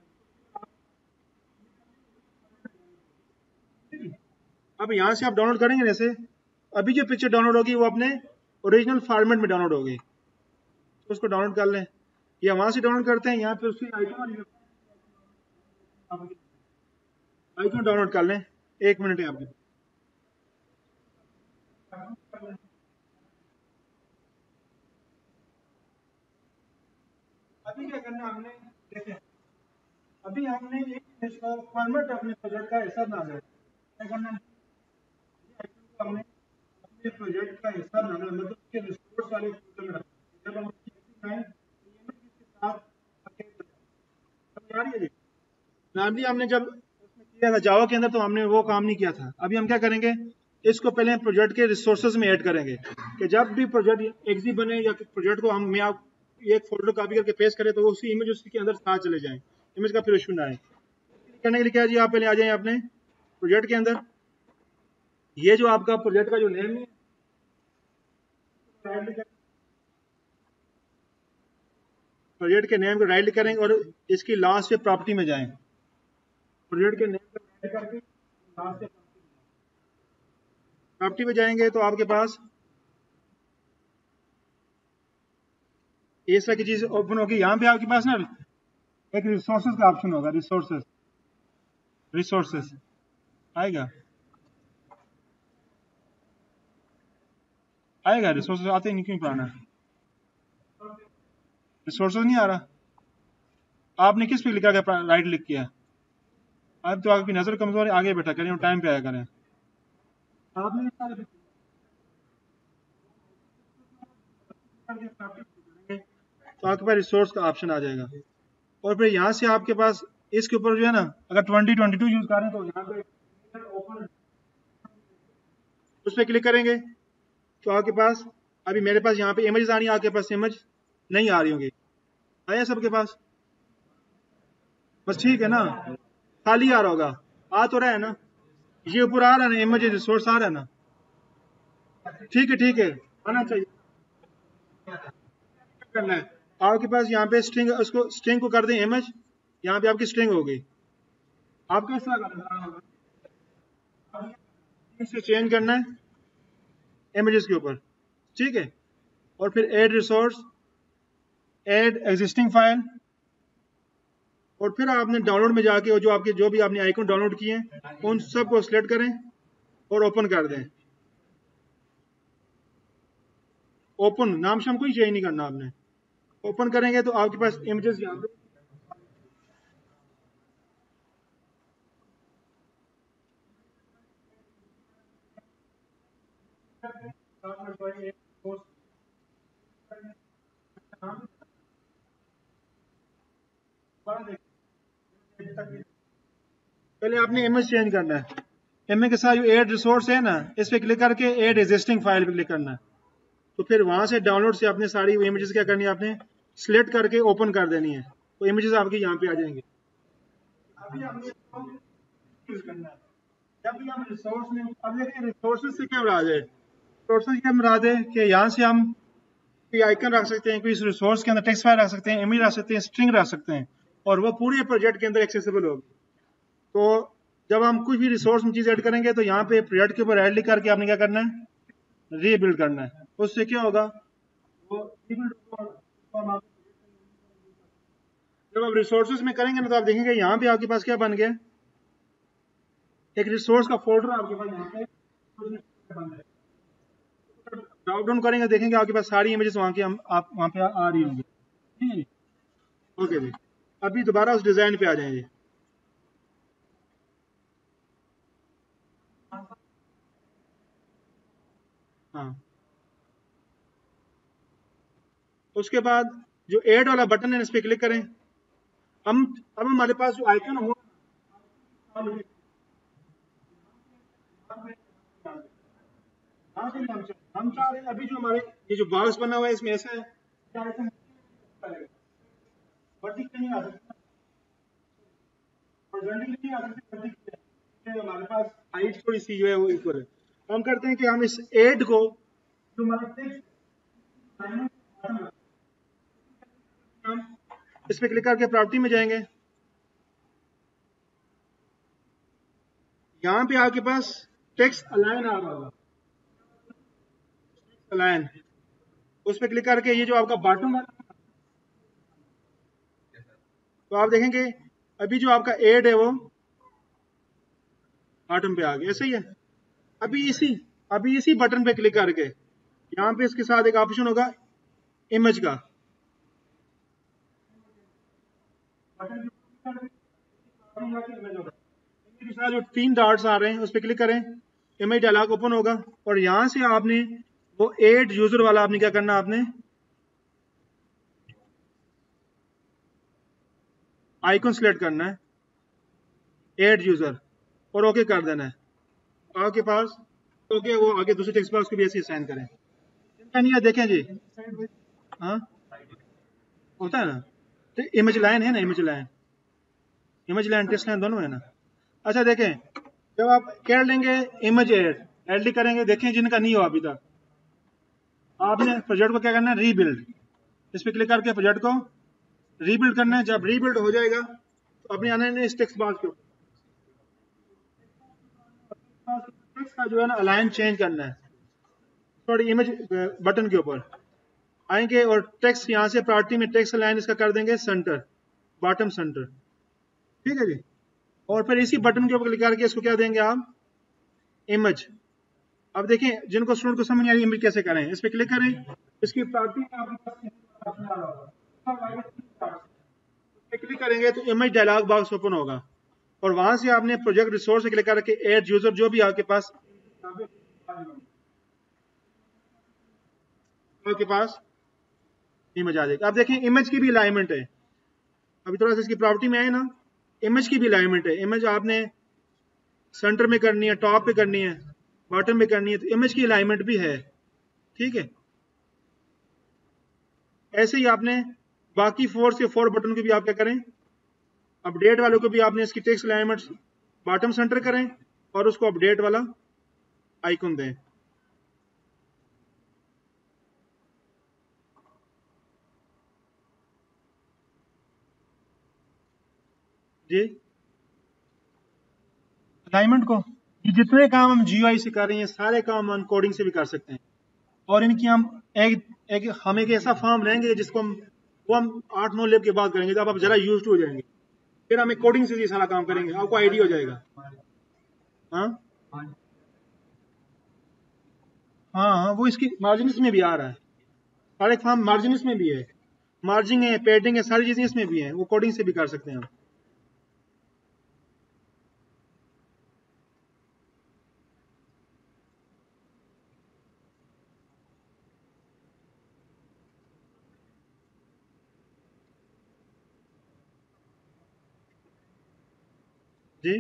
अब यहाँ से आप डाउनलोड करेंगे जैसे अभी जो पिक्चर डाउनलोड होगी वो अपने ओरिजिनल फॉर्मेट में डाउनलोड होगी। तो उसको डाउनलोड कर लें, या वहां से डाउनलोड करते हैं, यहाँ पे उसकी आइकन डाउनलोड कर लें। 1 मिनट है आपके। अभी क्या करना है हमने, देखें अभी हमने एक फॉर्मेट अपने प्रोजेक्ट का हिस्सा बनाना है। क्या करना है, हमने अपने प्रोजेक्ट का हिस्सा बनाना है, मतलब उसके रिसोर्स वाले फोल्डर में रखना है। जब हम इसके साथ समझ आ रही है जी। नॉर्मली हमने जब उसमें किया था जावा के अंदर तो हमने वो काम नहीं किया था। अभी हम क्या करेंगे, इसको पहले प्रोजेक्ट के रिसोर्सेज में ऐड करेंगे कि जब भी प्रोजेक्ट एक्जी बने या प्रोजेक्ट को हम मैं आप एक फोल्डर कॉपी करके पेस्ट करें तो उसी इमेज उसके अंदर साथ चले जाएं, इमेज का फिर इशू ना आए। करने के लिए क्या जी, आप पहले आ जाएं अपने प्रोजेक्ट के अंदर। ये जो आपका प्रोजेक्ट का जो नेम है, प्रोजेक्ट के नेम को राइट करेंगे और इसकी लास्ट पे प्रॉपर्टी में जाएं। प्रोजेक्ट के नेम को राइट करके लास्ट पे प्रॉपर्टी में जाएंगे तो आपके पास इस तरह की चीज ओपन होगी। यहाँ पे आपके पास ना एक रिसोर्सेज का ऑप्शन होगा, रिसोर्सेज आएगा रिसोर्सेज आते नहीं, क्यों पुराना रिसोर्सेज नहीं आ रहा? आपने किस पे लिखा, राइट क्लिक किया? अब तो आपकी नजर कमजोर है, आगे बैठा करें और टाइम पे आया करें। आपने तो आपके पास रिसोर्स का ऑप्शन आ जाएगा और फिर यहाँ से आपके पास इसके ऊपर जो है ना, अगर 2022 यूज करें तो यहाँ पे ओपन उस पर क्लिक करेंगे तो आपके पास अभी मेरे पास यहाँ पे इमेज आ रही है, आपके पास इमेज नहीं आ रही होंगी। आया सबके पास? बस ठीक है ना, खाली आ रहा होगा, आ तो रहा है ना, ये ऊपर आ रहा है ना, इमेज रिसोर्स आ रहा है ना। ठीक है आना चाहिए। करना है आपके पास यहाँ पे स्ट्रिंग, उसको स्ट्रिंग को कर दें इमेज, यहाँ पे आपकी स्ट्रिंग होगी। आपको इस तरह करना होगा, इसे चेंज करना है इमेजेस के ऊपर, ठीक है। और फिर add resource, add existing file, और फिर आपने डाउनलोड में जाके जो आपके जो भी आपने आइकन डाउनलोड किए हैं उन सब को सिलेक्ट करें और ओपन कर दें। ओपन नाम शाम कोई चेंज नहीं करना आपने। ओपन करेंगे तो आपके पास इमेजेस यहाँ पे पहले आपने इमेज चेंज करना है। इमेज के साथ जो ऐड रिसोर्स है ना, इस पे क्लिक करके ऐड एग्जिस्टिंग फाइल पे क्लिक करना है। तो फिर वहां से डाउनलोड से अपने सारी इमेजेस क्या करनी है, आपने सिलेक्ट करके ओपन कर देनी है, तो इमेजेस आपकी यहाँ पे आ जाएंगे। अभी हमने इसको यूज करना है। जब भी हम रिसोर्स में, अब देखिए रिसोर्सेज से क्या मुराद है, रिसोर्सेज से क्या मुराद है कि यहाँ से हम कोई आइकन रख सकते हैं, कोई इस रिसोर्स के अंदर टेक्स्ट फाइल रख सकते हैं, इमेज रख सकते हैं, स्ट्रिंग रख सकते हैं, और वो पूरे प्रोजेक्ट के अंदर एक्सेसिबल होगी। तो जब हम कुछ भी रिसोर्स में चीज़ ऐड करेंगे तो यहाँ पे प्रोजेक्ट के ऊपर ऐड लिख करके आपने क्या करना है, रीबिल्ड करना है। उससे क्या होगा, वो रीबिल्ड होगा। जब आप रिसोर्सेज में करेंगे ना तो आप देखेंगे यहाँ पे आपके पास क्या बन गया, एक रिसोर्स का फोल्डर आपके पास यहाँ पे बन गया। ड्रॉप डाउन करेंगे देखेंगे आपके पास सारी इमेजेस वहाँ की आप वहाँ पे आ रही होंगी। ठीक है, ओके जी। अभी दोबारा उस डिजाइन पे आ जाएंगे। हाँ, उसके बाद जो ऐड वाला बटन है इस पर क्लिक करें। हम अब हमारे पास जो आइकन हो, हम चाह रहे हैं अभी जो हमारे ये जो बॉक्स बना हुआ है इसमें ऐसा है, वर्टिकल नहीं आ सकता, हॉरिजॉन्टल नहीं आ सकता, वर्टिकल हमारे पास हाइट थोड़ी सी जो है वो इक्वल है। हम करते हैं कि हम इस ऐड को जो हमारा टेक्स्ट, हम इस पे क्लिक करके प्रॉपर्टी में जाएंगे। यहाँ पे आपके पास टेक्स्ट अलाइन आ रहा होगा, अलाइन, उस पर क्लिक करके ये जो आपका बॉटम है तो आप देखेंगे अभी जो आपका ऐड है वो बॉटम पे आ गया, सही है। अभी इसी बटन पे क्लिक करके यहाँ पे इसके साथ एक ऑप्शन होगा इमेज का, के साथ जो 3 डॉट्स आ रहे हैं उस पर क्लिक करें, इमेज डायलॉग ओपन होगा और यहाँ से आपने वो ऐड यूजर वाला आपने क्या करना, आपने आइकन सेलेक्ट करना है, ऐड यूजर, और ओके कर देना है आपके पास। ओके, वो आगे दूसरे टेक्स्ट बॉक्स को भी ऐसे असाइन करें। इनका नहीं है, देखें जी, हाँ होता है ना, तो इमेज लाइन है ना, इमेज लाइन टेक्स्ट लाइन दोनों है ना। अच्छा देखें, जब आप कह लेंगे इमेज एड करेंगे, देखें जिनका नहीं हो अभी तक, आपने प्रोजेक्ट को क्या करना है, रीबिल्ड, इस पर क्लिक करके प्रोजेक्ट को रीबिल्ड करना है। जब रीबिल्ड हो जाएगा तो अपने आने ने इस टेक्स्ट बॉक्स के टेक्स्ट का जो है ना अलाइन चेंज करना है, थोड़ी इमेज बटन के ऊपर आएंगे और टेक्स्ट यहाँ से प्रायोरिटी में टेक्स्ट अलाइन इसका कर देंगे सेंटर, बॉटम सेंटर, ठीक है जी। और फिर इसी बटन के ऊपर क्लिक करके इसको क्या देंगे आप, इमेज। अब देखें जिनको स्टूडेंट को समझ नहीं आ रही इमेज कैसे करें, इस पर क्लिक करें, इसकी प्रायोरिटी क्लिक करेंगे तो इमेज डायलॉग बॉक्स ओपन होगा और वहां से आपने प्रोजेक्ट रिसोर्स से क्लिक करके ऐड यूजर जो भी आपके पास इमेज आ जाएगी। अब देखें इमेज की भी अलाइनमेंट है, अभी थोड़ा सा इसकी प्रॉपर्टी में आए ना, इमेज की भी अलाइनमेंट है। इमेज आपने सेंटर में करनी है, टॉप पे करनी है, बॉटम में करनी है, तो इमेज की अलाइनमेंट भी है, ठीक है। ऐसे ही आपने बाकी 4 से 4 बटन को भी आप क्या करें, अपडेट वालों को भी आपने इसकी टेक्स्ट अलाइनमेंट बॉटम सेंटर करें और उसको अपडेट वाला आइकन दें। जी, अलाइनमेंट को, ये जितने काम हम जीयूआई से कर रहे हैं सारे काम हम कोडिंग से भी कर सकते हैं। और इनकी हम एक ऐसा फॉर्म लेंगे जिसको हम 8-9 लेब के बाद करेंगे, जब आप जरा यूज टू हो जाएंगे, फिर हमें कोडिंग से ये सारा काम करेंगे, आपको आइडिया हो जाएगा। हाँ हाँ हाँ, वो इसकी मार्जिनस में भी आ रहा है, सारे फॉर्म मार्जिनस में भी है, मार्जिन है, पैडिंग है, सारी चीजें इसमें भी हैं, वो कोडिंग से भी कर सकते हैं हम। जी,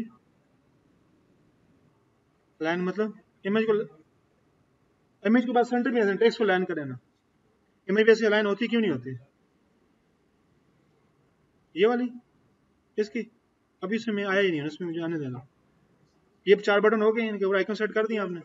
लाइन मतलब इमेज को बाद सेंटर में टेक्स्ट को लाइन करें ना, इमेज वैसे लाइन होती क्यों नहीं होती, ये वाली इसकी अभी इसमें आया ही नहीं है, इसमें मुझे आने देना। ये 4 बटन हो गए, इनके ऊपर आइकन सेट कर दिया आपने।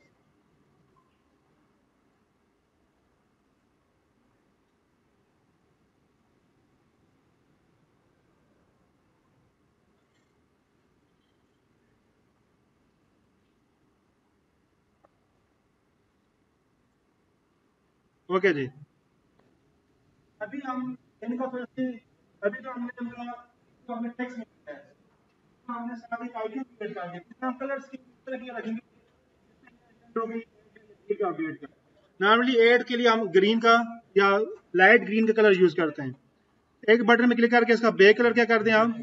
ओके जी। अभी हम इनका फिर से, अभी तो हमने इनका तो हमने टेक्स्ट में किया है, तो हमने साथ ही आइकन क्रिएट कर दिया, कितना कलर्स की तरह की रखेंगे का अपडेट का। नॉर्मली एड के लिए हम ग्रीन का या लाइट ग्रीन का कलर यूज करते हैं। एक बटन में क्लिक करके इसका बैक कलर क्या कर दें आप,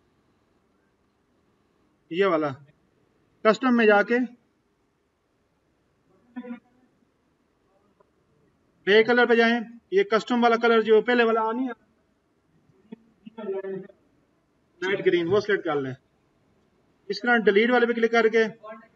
ये वाला कस्टम में जाके बैक कलर पे जाएं, ये कस्टम वाला कलर जो पहले वाला नहीं है लाइट ग्रीन, वो सिलेक्ट कर लें। इस तरह डिलीट वाले पे क्लिक करके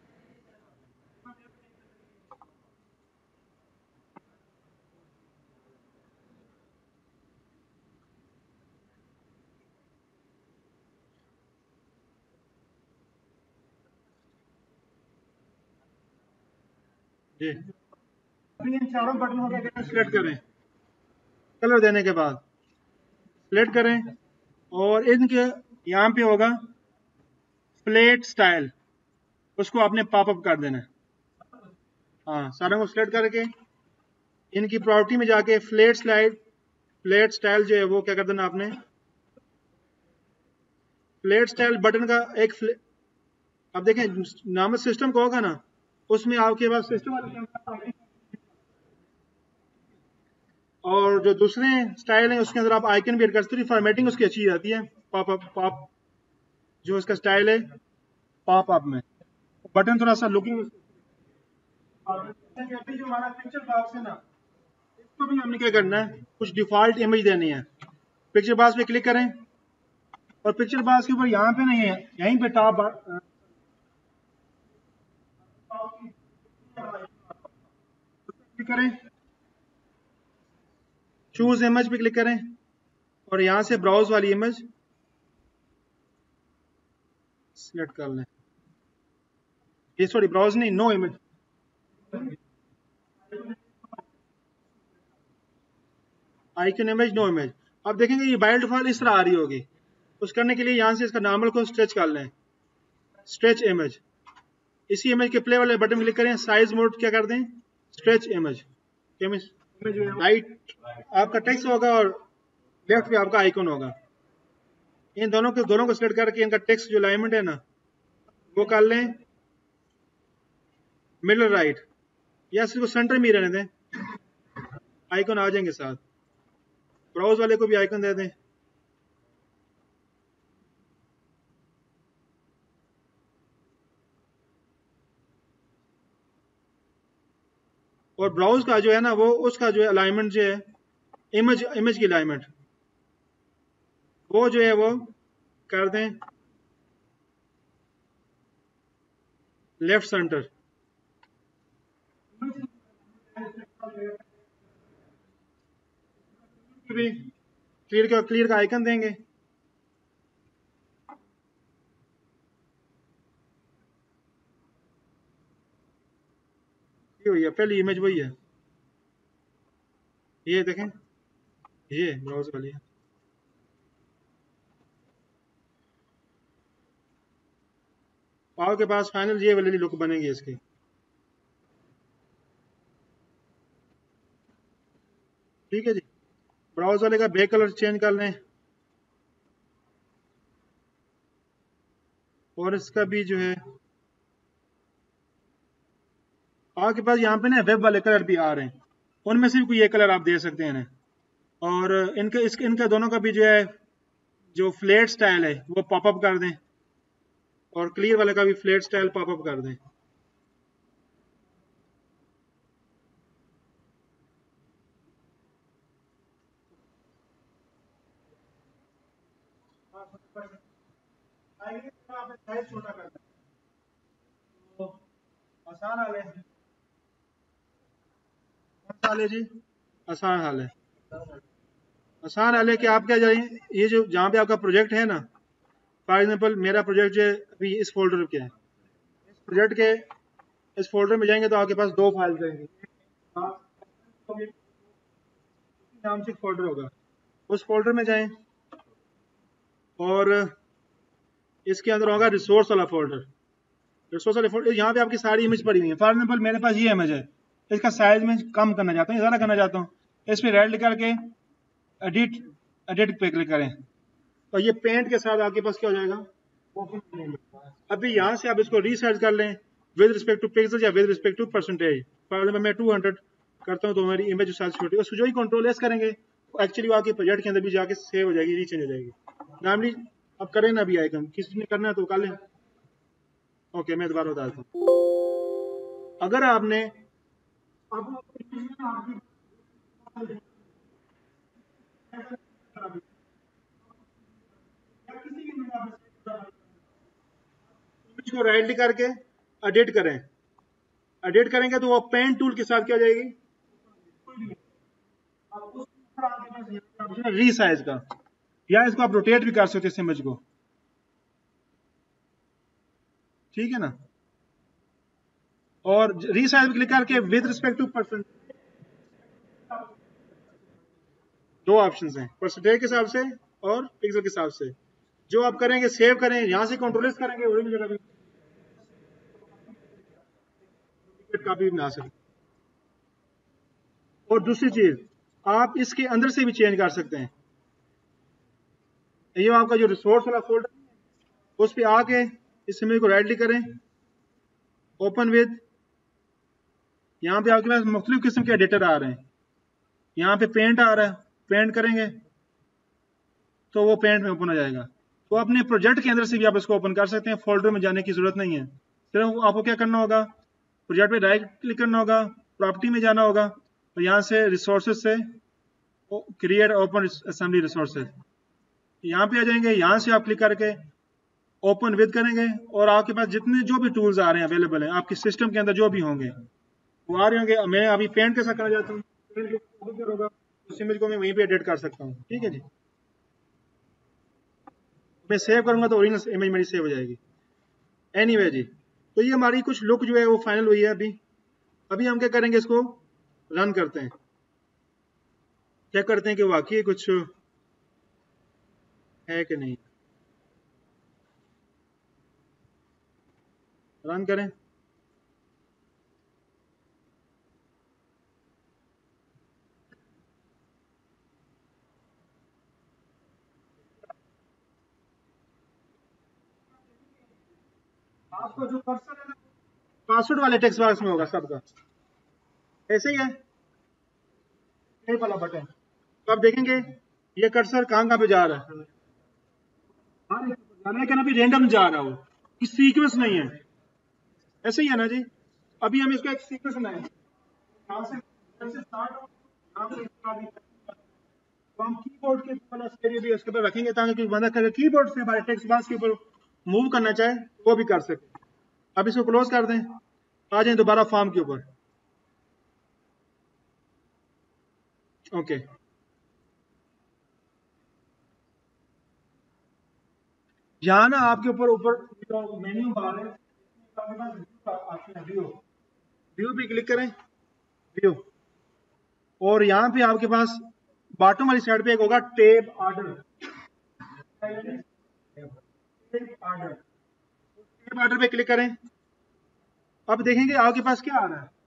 जी, अभी इन चारों बटनों का सिलेक्ट करें, कलर देने के बाद सिलेक्ट करें और इनके यहाँ पे होगा फ्लैट स्टाइल, उसको आपने पॉपअप कर देना है। हाँ, सारा को सिलेक्ट करके इनकी प्रॉपर्टी में जाके फ्लैट स्टाइल जो है वो क्या कर देना आपने, फ्लैट स्टाइल बटन का एक अब देखें नाम सिस्टम का होगा ना, उसमें आपके पास सिस्टम वाले और जो दूसरे स्टाइल है उसके अंदर आप आइकन भी एड कर सकते हैं, फॉर्मेटिंग उसकी अच्छी रहती है। पॉप जो इसका स्टाइल है पॉप अप में, बटन थोड़ा सा लुकिंग। अभी जो हमारा पिक्चर बॉक्स है ना, इसको भी हमने क्या करना है, कुछ डिफॉल्ट इमेज देनी है। पिक्चर बॉक्स पे क्लिक करें और पिक्चर बॉक्स के ऊपर यहाँ पे नहीं है, यहीं पे टॉप क्लिक करें, चूज इमेज पे क्लिक करें और यहाँ से ब्राउज वाली इमेज सिलेक्ट कर लें। ये सॉरी ब्राउज नहीं, no image, icon image no image. अब देखेंगे ये बाय डिफॉल्ट इस तरह आ रही होगी, उस करने के लिए यहाँ से इसका नॉर्मल को स्ट्रेच कर लें, स्ट्रेच इमेज। इसी इमेज के प्ले वाले बटन क्लिक करें, साइज मोड क्या कर दें, स्ट्रेच इमेज। राइट आपका टेक्स्ट होगा और लेफ्ट पे आपका आइकन होगा। इन दोनों को सिलेक्ट करके इनका टेक्स्ट जो अलाइनमेंट है ना वो कर लें मिडल राइट, या सिर्फ सेंटर में ही रहने दें, आइकन आ जाएंगे साथ। ब्राउज वाले को भी आइकन दे दें। और ब्राउज का जो है ना वो उसका जो है अलाइनमेंट जो है इमेज की अलाइनमेंट वो जो है वो कर दें लेफ्ट सेंटर। भी क्लियर का आइकन देंगे। ये हुई है पहली इमेज, वही है ये देखें, ये ब्राउज वाली है। आपके पास फाइनल ये वाली लुक बनेगी इसकी। ठीक है जी, ब्राउज वाले का बैक कलर चेंज कर लें और इसका भी जो है आपके पास यहाँ पे ना वेब वाले कलर भी आ रहे हैं, उनमें से भी कोई एक कलर आप दे सकते हैं ना। और इनका दोनों का भी जो है जो फ्लैट स्टाइल है वो पॉपअप कर दें और क्लियर वाले का भी फ्लैट स्टाइल पॉपअप कर दें। छोटा कर दें तो आसान हाल है, हाल है जी, आसान हाल है। आसान हाल है कि आप क्या जाए, ये जो जहाँ पे आपका प्रोजेक्ट है ना फॉर एग्जांपल मेरा प्रोजेक्ट जो है अभी इस फोल्डर के है, इस प्रोजेक्ट के इस फोल्डर में जाएंगे तो आपके पास दो फाइल्स रहेंगी, नाम से फोल्डर होगा, उस फोल्डर में जाएं और इसके अंदर होगा रिसोर्स वाला फोल्डर। रिसोर्स वाले फोल्डर यहाँ पे आपकी सारी इमेज पड़ी हुई है। फॉर एग्जांपल मेरे पास ये इमेज है, इसका साइज में कम करना चाहता हूँ, ज़्यादा करना चाहता हूँ, इस पर राइट करके एडिट पे क्लिक करें तो ये पेंट के साथ आपके पास क्या हो जाएगा, अभी यहाँ से आप इसको रीसाइज कर लें विद रिस्पेक्ट टू पिक्सल या with respect to percentage. For example मैं 200 करता हूँ तो मेरी इमेज साइज छोटी है, उसको जो ही कंट्रोल एस करेंगे एक्चुअली वो आपके प्रोजेक्ट के अंदर भी जाके सेव हो जाएगी, रीचेंज हो जाएगी। नॉर्मली अब करें ना, अभी आइकन किसी ने करना है तो कर लें। ओके मैं दोबारा बताता हूँ। अगर आपने इमेज को राइट करके एडिट करें, एडिट करेंगे तो वो पेन टूल के साथ क्या हो जाएगी, रीसाइज का, या इसको आप रोटेट भी कर सकते हैं इस इमेज को, ठीक है ना। और रीसाइज पे क्लिक करके विद रिस्पेक्ट टू परसेंट, दो ऑप्शंस हैं, परसेंटेज के हिसाब से और पिक्सल के हिसाब से। जो आप करेंगे सेव करें, यहां से कंट्रोल करेंगे वही जगह भी कॉपी बना सकते। और दूसरी चीज आप इसके अंदर से भी चेंज कर सकते हैं। ये आपका जो रिसोर्स वाला फोल्डर उस पर आके इस इमेज को राइट क्लिक करें, ओपन विद, यहाँ पे आपके पास मुख्तलिफ किस्म के एडिटर आ रहे हैं, यहाँ पे पेंट आ रहा है, पेंट करेंगे तो वो पेंट में ओपन हो जाएगा। तो अपने प्रोजेक्ट के अंदर से भी आप इसको ओपन कर सकते हैं, फोल्डर में जाने की जरूरत नहीं है। सिर्फ आपको क्या करना होगा, प्रोजेक्ट पे राइट क्लिक करना होगा, प्रॉपर्टी में जाना होगा और यहाँ से रिसोर्सेज से क्रिएट ओपन असेंबली रिसोर्सेज, यहाँ पे आ जाएंगे, यहाँ से आप क्लिक करके ओपन विद करेंगे और आपके पास जितने जो भी टूल्स आ रहे हैं अवेलेबल हैं आपके सिस्टम के अंदर जो भी होंगे वो आ रहे होंगे। मैं अभी पेंट कैसा करना चाहता हूँ, उस इमेज को मैं वहीं पे एडिट कर सकता हूँ, ठीक है जी। मैं सेव करूंगा तो ओरिजिनल इमेज मेरी सेव हो जाएगी। एनीवे जी, तो ये हमारी कुछ लुक जो है वो फाइनल हुई है। अभी हम क्या करेंगे, इसको रन करते हैं, चेक करते हैं कि वाकई कुछ है कि नहीं। रन करें, आपको जो कर्सर है पासवर्ड वाले टेक्स्ट बॉक्स में होगा सबका, ऐसे ही है सेव वाला बटन। तो आप देखेंगे ये कर्सर कहाँ पे जा रहा है, लेकिन अभी रैंडम जा रहा हो, इस सीक्वेंस नहीं है, ऐसे ही है ना जी। अभी हम इसको एक सीक्वेंस बनाएंगे, यहाँ से स्टार्ट हो, यहाँ से तो हम कीबोर्ड के वाला भी उसके ऊपर रखेंगे ताकि कोई बंदा करके कीबोर्ड से हमारे टेक्स्ट बॉक्स के ऊपर मूव करना चाहे वो भी कर सके। अब इसको क्लोज कर दें, आ जाए दोबारा फॉर्म के ऊपर। ओके, यहाँ ना आपके ऊपर मेन्यू बार है, व्यू भी क्लिक करें, व्यू, और यहाँ पे आपके पास बॉटम वाली साइड पे एक होगा टेब ऑर्डर, टेब ऑर्डर पे क्लिक करें। अब देखेंगे आपके पास क्या आ रहा है,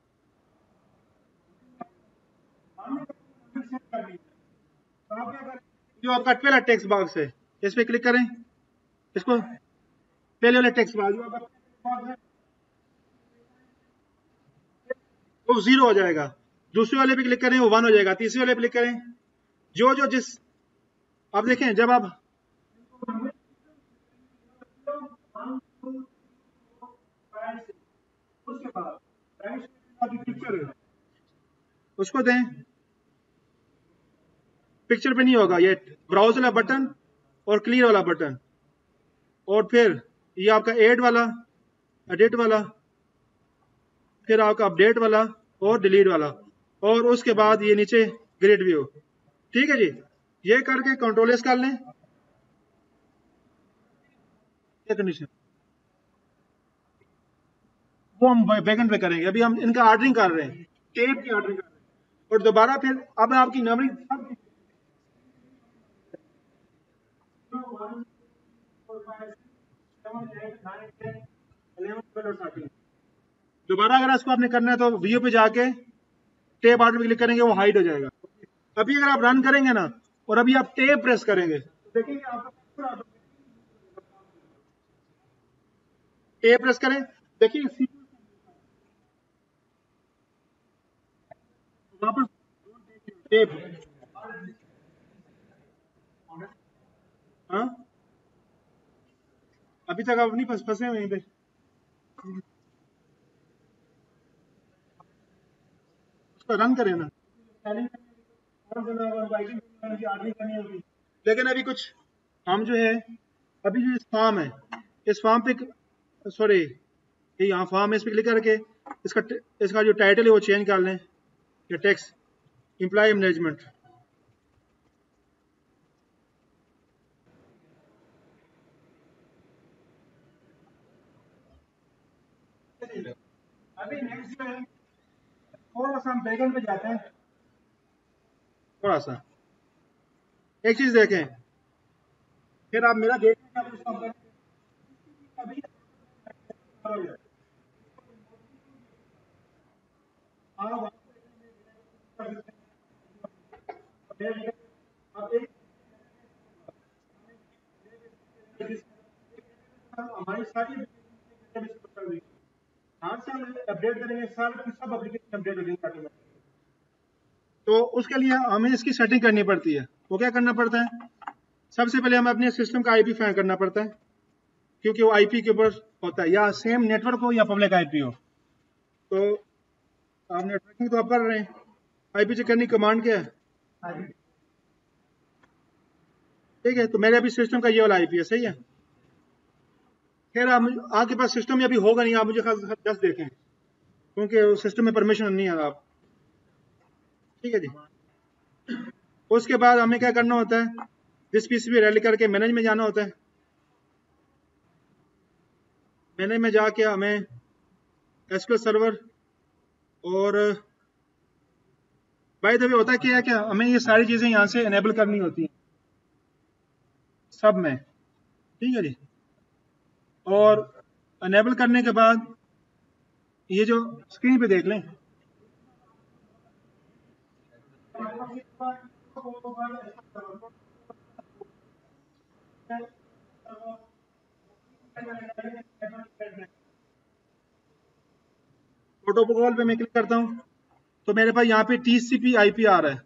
जो आपका पहला टेक्स्ट बॉक्स है इस पे क्लिक करें, इसको पहले वाले टेक्स्ट बॉक्स वो 0 हो जाएगा, दूसरे वाले पे क्लिक करें वो 1 हो जाएगा, तीसरे वाले पे क्लिक करें जो जो जिस, अब देखें जब आप उसको दें, पिक्चर पे नहीं होगा, ये ब्राउज वाला बटन और क्लियर वाला बटन, और फिर ये आपका एड वाला, एडिट वाला, फिर आपका अपडेट वाला और डिलीट वाला, और उसके बाद ये नीचे ग्रिड व्यू। ठीक है जी, ये करके कंट्रोल एस कर लें, कंडीशन वो हम बैकेंड पे करेंगे। अभी हम इनका ऑर्डरिंग कर रहे हैं, टेप की ऑर्डरिंग कर रहे हैं, और दोबारा फिर अब आपकी मेमोरी दोबारा अगर इसको आपने करना है तो व्यू पे जाके टेप ऑर्डर पे क्लिक करेंगे, वो हाइड हो जाएगा। अभी अगर आप रन करेंगे ना और अभी आप टेप प्रेस करेंगे तो देखेंगे आपका टेप प्रेस करें, देखिए वापस टेप। हाँ, अभी तक आप नहीं फंसे वहीं पे। उसको रन करें ना, लेकिन अभी कुछ हम जो है अभी जो इस फॉर्म है, इस फॉर्म पे सॉरी ये यहाँ फॉर्म है, इस पे क्लिक करके इसका इसका जो टाइटल है वो चेंज कर लें, या टेक्स्ट एम्प्लॉय मैनेजमेंट। अभी नेक्स्ट जो है थोड़ा सा हम बैकएंड पे जाते हैं, थोड़ा सा एक चीज देखें, फिर आप मेरा देखें आप उसको अभी आप एक हमारी सारी आज से हम अपडेट करेंगे, सारे की सब एप्लीकेशन अपडेट हो जाएंगे ऑटोमेटिक। तो उसके लिए हमें इसकी सेटिंग करनी पड़ती है। वो क्या करना पड़ता है, सबसे पहले हमें अपने सिस्टम का आईपी फाइंड करना पड़ता है, क्योंकि वो आईपी के ऊपर होता है, या सेम नेटवर्क हो या पब्लिक आईपी हो। तो आप नेटवर्किंग तो आप कर रहे हैं, आईपी चेक करने की कमांड क्या है, ठीक है। तो मेरे अभी सिस्टम का ये वाला आईपी है, सही है। खैर आप आपके पास सिस्टम में अभी होगा नहीं, आप मुझे खास जस्ट देखें, क्योंकि सिस्टम में परमिशन नहीं है आप, ठीक है जी। उसके बाद हमें क्या करना होता है, दिस पीसीबी रैली करके मैनेज में जाना होता है। मैनेज में जाके हमें एसक्यूएल सर्वर और बाय द वे होता है क्या है, क्या हमें ये सारी चीजें यहाँ से एनेबल करनी होती हैं सब में, ठीक है जी। और एनेबल करने के बाद ये जो स्क्रीन पे देख लें, प्रोटोकॉल पे मैं क्लिक करता हूँ तो मेरे पास यहाँ पे टीसीपी आईपी आ रहा है।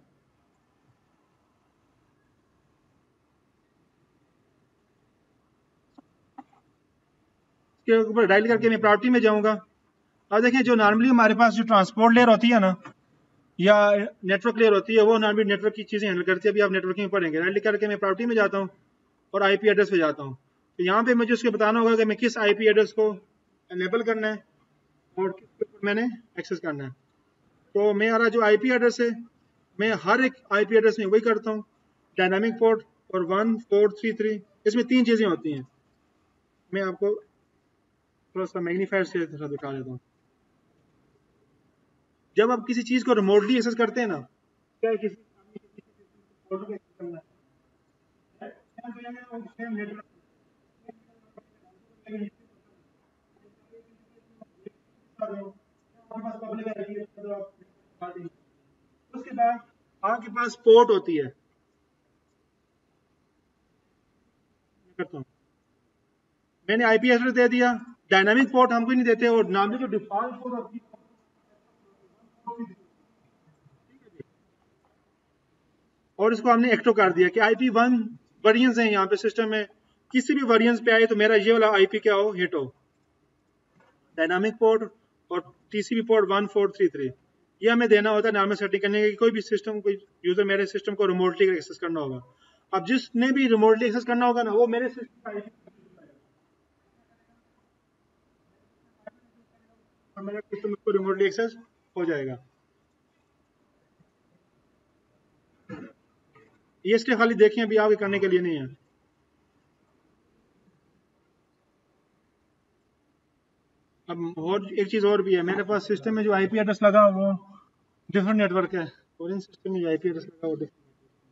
इसके ऊपर डायल करके मैं प्रायोरिटी में जाऊंगा। अब देखिए जो नॉर्मली हमारे पास जो ट्रांसपोर्ट लेयर होती है ना, या नेटवर्क लेयर होती है, वो नॉर्मली नेटवर्क की चीजें हैंडल करती है। अभी आप नेटवर्किंग पढ़ेंगे, राइट करके मैं प्रायोरिटी में जाता हूँ और आईपी एड्रेस पे जाता हूँ। तो यहाँ पे मुझे उसको बताना होगा कि मैं किस आईपी एड्रेस को एनेबल करना है और किस पे मैंने एक्सेस करना है। तो मेरा जो आईपी एड्रेस है, मैं हर एक आईपी एड्रेस में वही करता हूँ, डायनामिक पोर्ट और 1433। इसमें तीन चीजें होती हैं, मैं आपको थोड़ा सा मैग्नीफायर से थोड़ा दिखा देता हूँ। जब आप किसी चीज को रिमोटली एक्सेस करते हैं ना, क्या है, किसी फोटो को एक्सेस करना है, उसके बाद आपके पास पोर्ट होती है, करता हूँ मैंने आईपी एड्रेस दे दिया, डायनामिक पोर्ट हमको नहीं देते, और नाम जो डिफॉल्ट पोर्ट होती है, और इसको हमने एक्टो कर दिया कि आईपी 1 वेरिएंट्स हैं यहाँ पे सिस्टम में, किसी भी वेरिएंट्स पे आए तो मेरा ये वाला आईपी क्या हो, हिट हो, डायनामिक पोर्ट और टीसीपी पोर्ट 1433। ये हमें देना होता है नॉर्मल सेटिंग करने के, कोई भी सिस्टम, कोई यूजर मेरे सिस्टम को रिमोटली एक्सेस करना होगा। अब जिसने भी रिमोटली एक्सेस करना होगा ना, वो मेरे सिस्टम का और मेरा सिस्टम उसको रिमोटली एक्सेस हो जाएगा। ये इसलिए खाली देखें, अभी आगे करने के लिए नहीं है। अब और एक चीज़ और भी है, मेरे पास सिस्टम में जो आईपी एड्रेस लगा वो डिफरेंट नेटवर्क है, और इन सिस्टम में जो आईपी एड्रेस लगा वो डिफरेंट।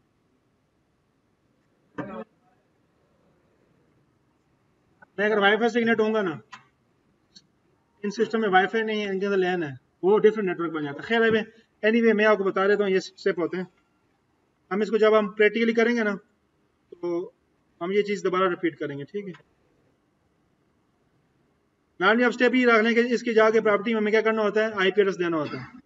मैं अगर वाईफाई से कनेक्ट होऊंगा ना, इन सिस्टम में वाईफाई नहीं है, इनके अंदर लैन है, वो डिफरेंट नेटवर्क बन जाता है। खैर अभी एनीवे मैं आपको बता देता हूँ ये स्टेप होते हैं। हम इसको जब हम प्रैक्टिकली करेंगे ना तो हम ये चीज़ दोबारा रिपीट करेंगे, ठीक है। नानी अब स्टेप ही रखने के इसकी जाके प्रॉपर्टी में हमें क्या करना होता है, आईपी एड्रेस देना होता है।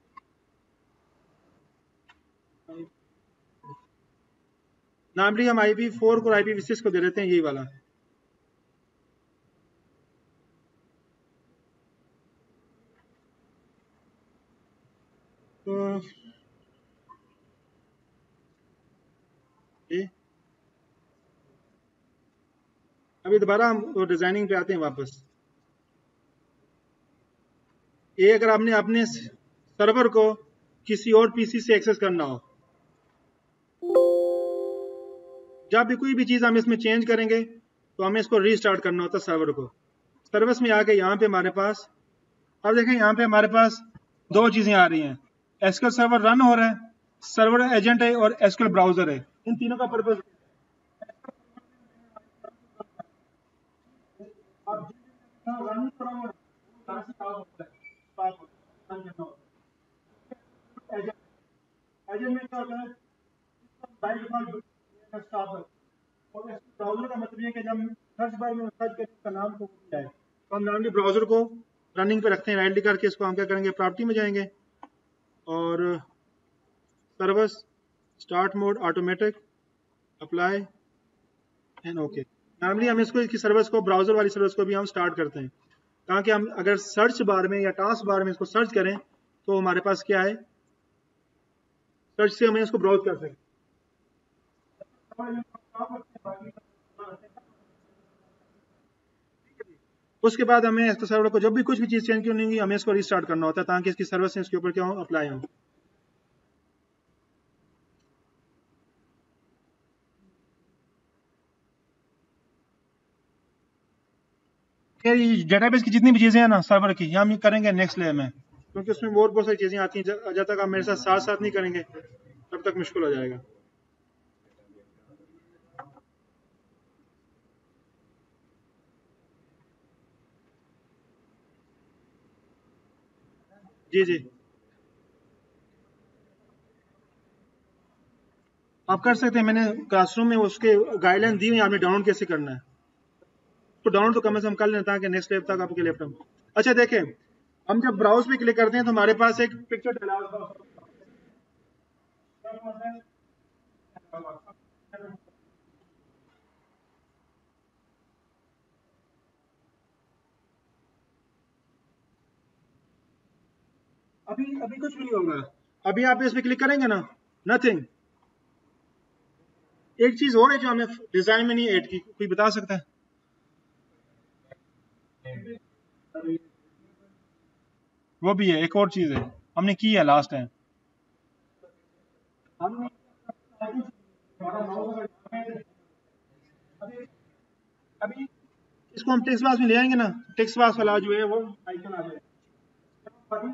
नॉर्मली हम IP4 को IPv6 को दे देते हैं, यही वाला। तो ये अभी दोबारा हम डिजाइनिंग पे आते हैं वापस। ये अगर आपने अपने सर्वर को किसी और पीसी से एक्सेस करना हो, जब भी कोई भी चीज़ हम इसमें चेंज करेंगे तो हमें इसको रीस्टार्ट करना होता है सर्वर को। सर्विस में आके यहाँ पे हमारे पास, अब देखें यहाँ पे हमारे पास दो चीज़ें आ रही हैं, एसक्यूएल सर्वर रन हो रहा है, सर्वर एजेंट है, और एसक्यूएल ब्राउजर है। इन तीनों का पर्पस एजेंट में क्या होता है, बाय डिफॉल्ट स्टाफ है, और ब्राउजर का मतलब ये है कि जब सर्च बार में सर्च करें उसका नाम को क्या है, तो हम नॉर्मली ब्राउजर को रनिंग पे रखते हैं, राइट क्लिक करके इसको हम क्या करेंगे, प्रॉपर्टी में जाएंगे और service start mode automatic apply and okay. Normally हम इसको इसकी सर्विस को, ब्राउजर वाली सर्विस को भी हम स्टार्ट करते हैं, ताकि हम अगर सर्च बार में या टास्क बार में इसको सर्च करें तो हमारे पास क्या है, सर्च से हमें इसको ब्राउज कर सकें। उसके बाद हमें इसको सर्वर को जब भी कुछ भी चीज़ चेंज करनी होगी हमें इसको रिस्टार्ट करना होता है, ताकि इसकी सर्विस इसके ऊपर क्या हो, अप्लाई हो। डेटाबेस की जितनी भी चीज़ें हैं ना सर्वर की, हम ये करेंगे नेक्स्ट लेयर में, क्योंकि उसमें और बहुत सारी चीज़ें आती हैं, जब तक आप मेरे साथ साथ साथ नहीं करेंगे तब तक मुश्किल हो जाएगा। जी जी, आप कर सकते हैं, मैंने क्लासरूम में उसके गाइडलाइन दी हुई है, आपने डाउनलोड कैसे करना है, तो डाउनलोड तो कम से कम कर लें ताकि नेक्स्ट स्टेप तक आपके लैपटॉप। अच्छा देखें, हम जब ब्राउज पे क्लिक करते हैं तो हमारे पास एक पिक्चर डला होता है। अभी अभी कुछ भी नहीं होगा, अभी आप इस पे क्लिक करेंगे ना, नथिंग। एक चीज और है जो हमें डिजाइन में नहीं ऐड की, कोई बता सकता है? वो भी है, एक और चीज है हमने की है लास्ट टाइम। हमने अभी इसको हम टेक्स्ट बॉक्स में ले आएंगे ना, टेक्स्ट बॉक्स वाला जो है वो आइकन आ जाएगा,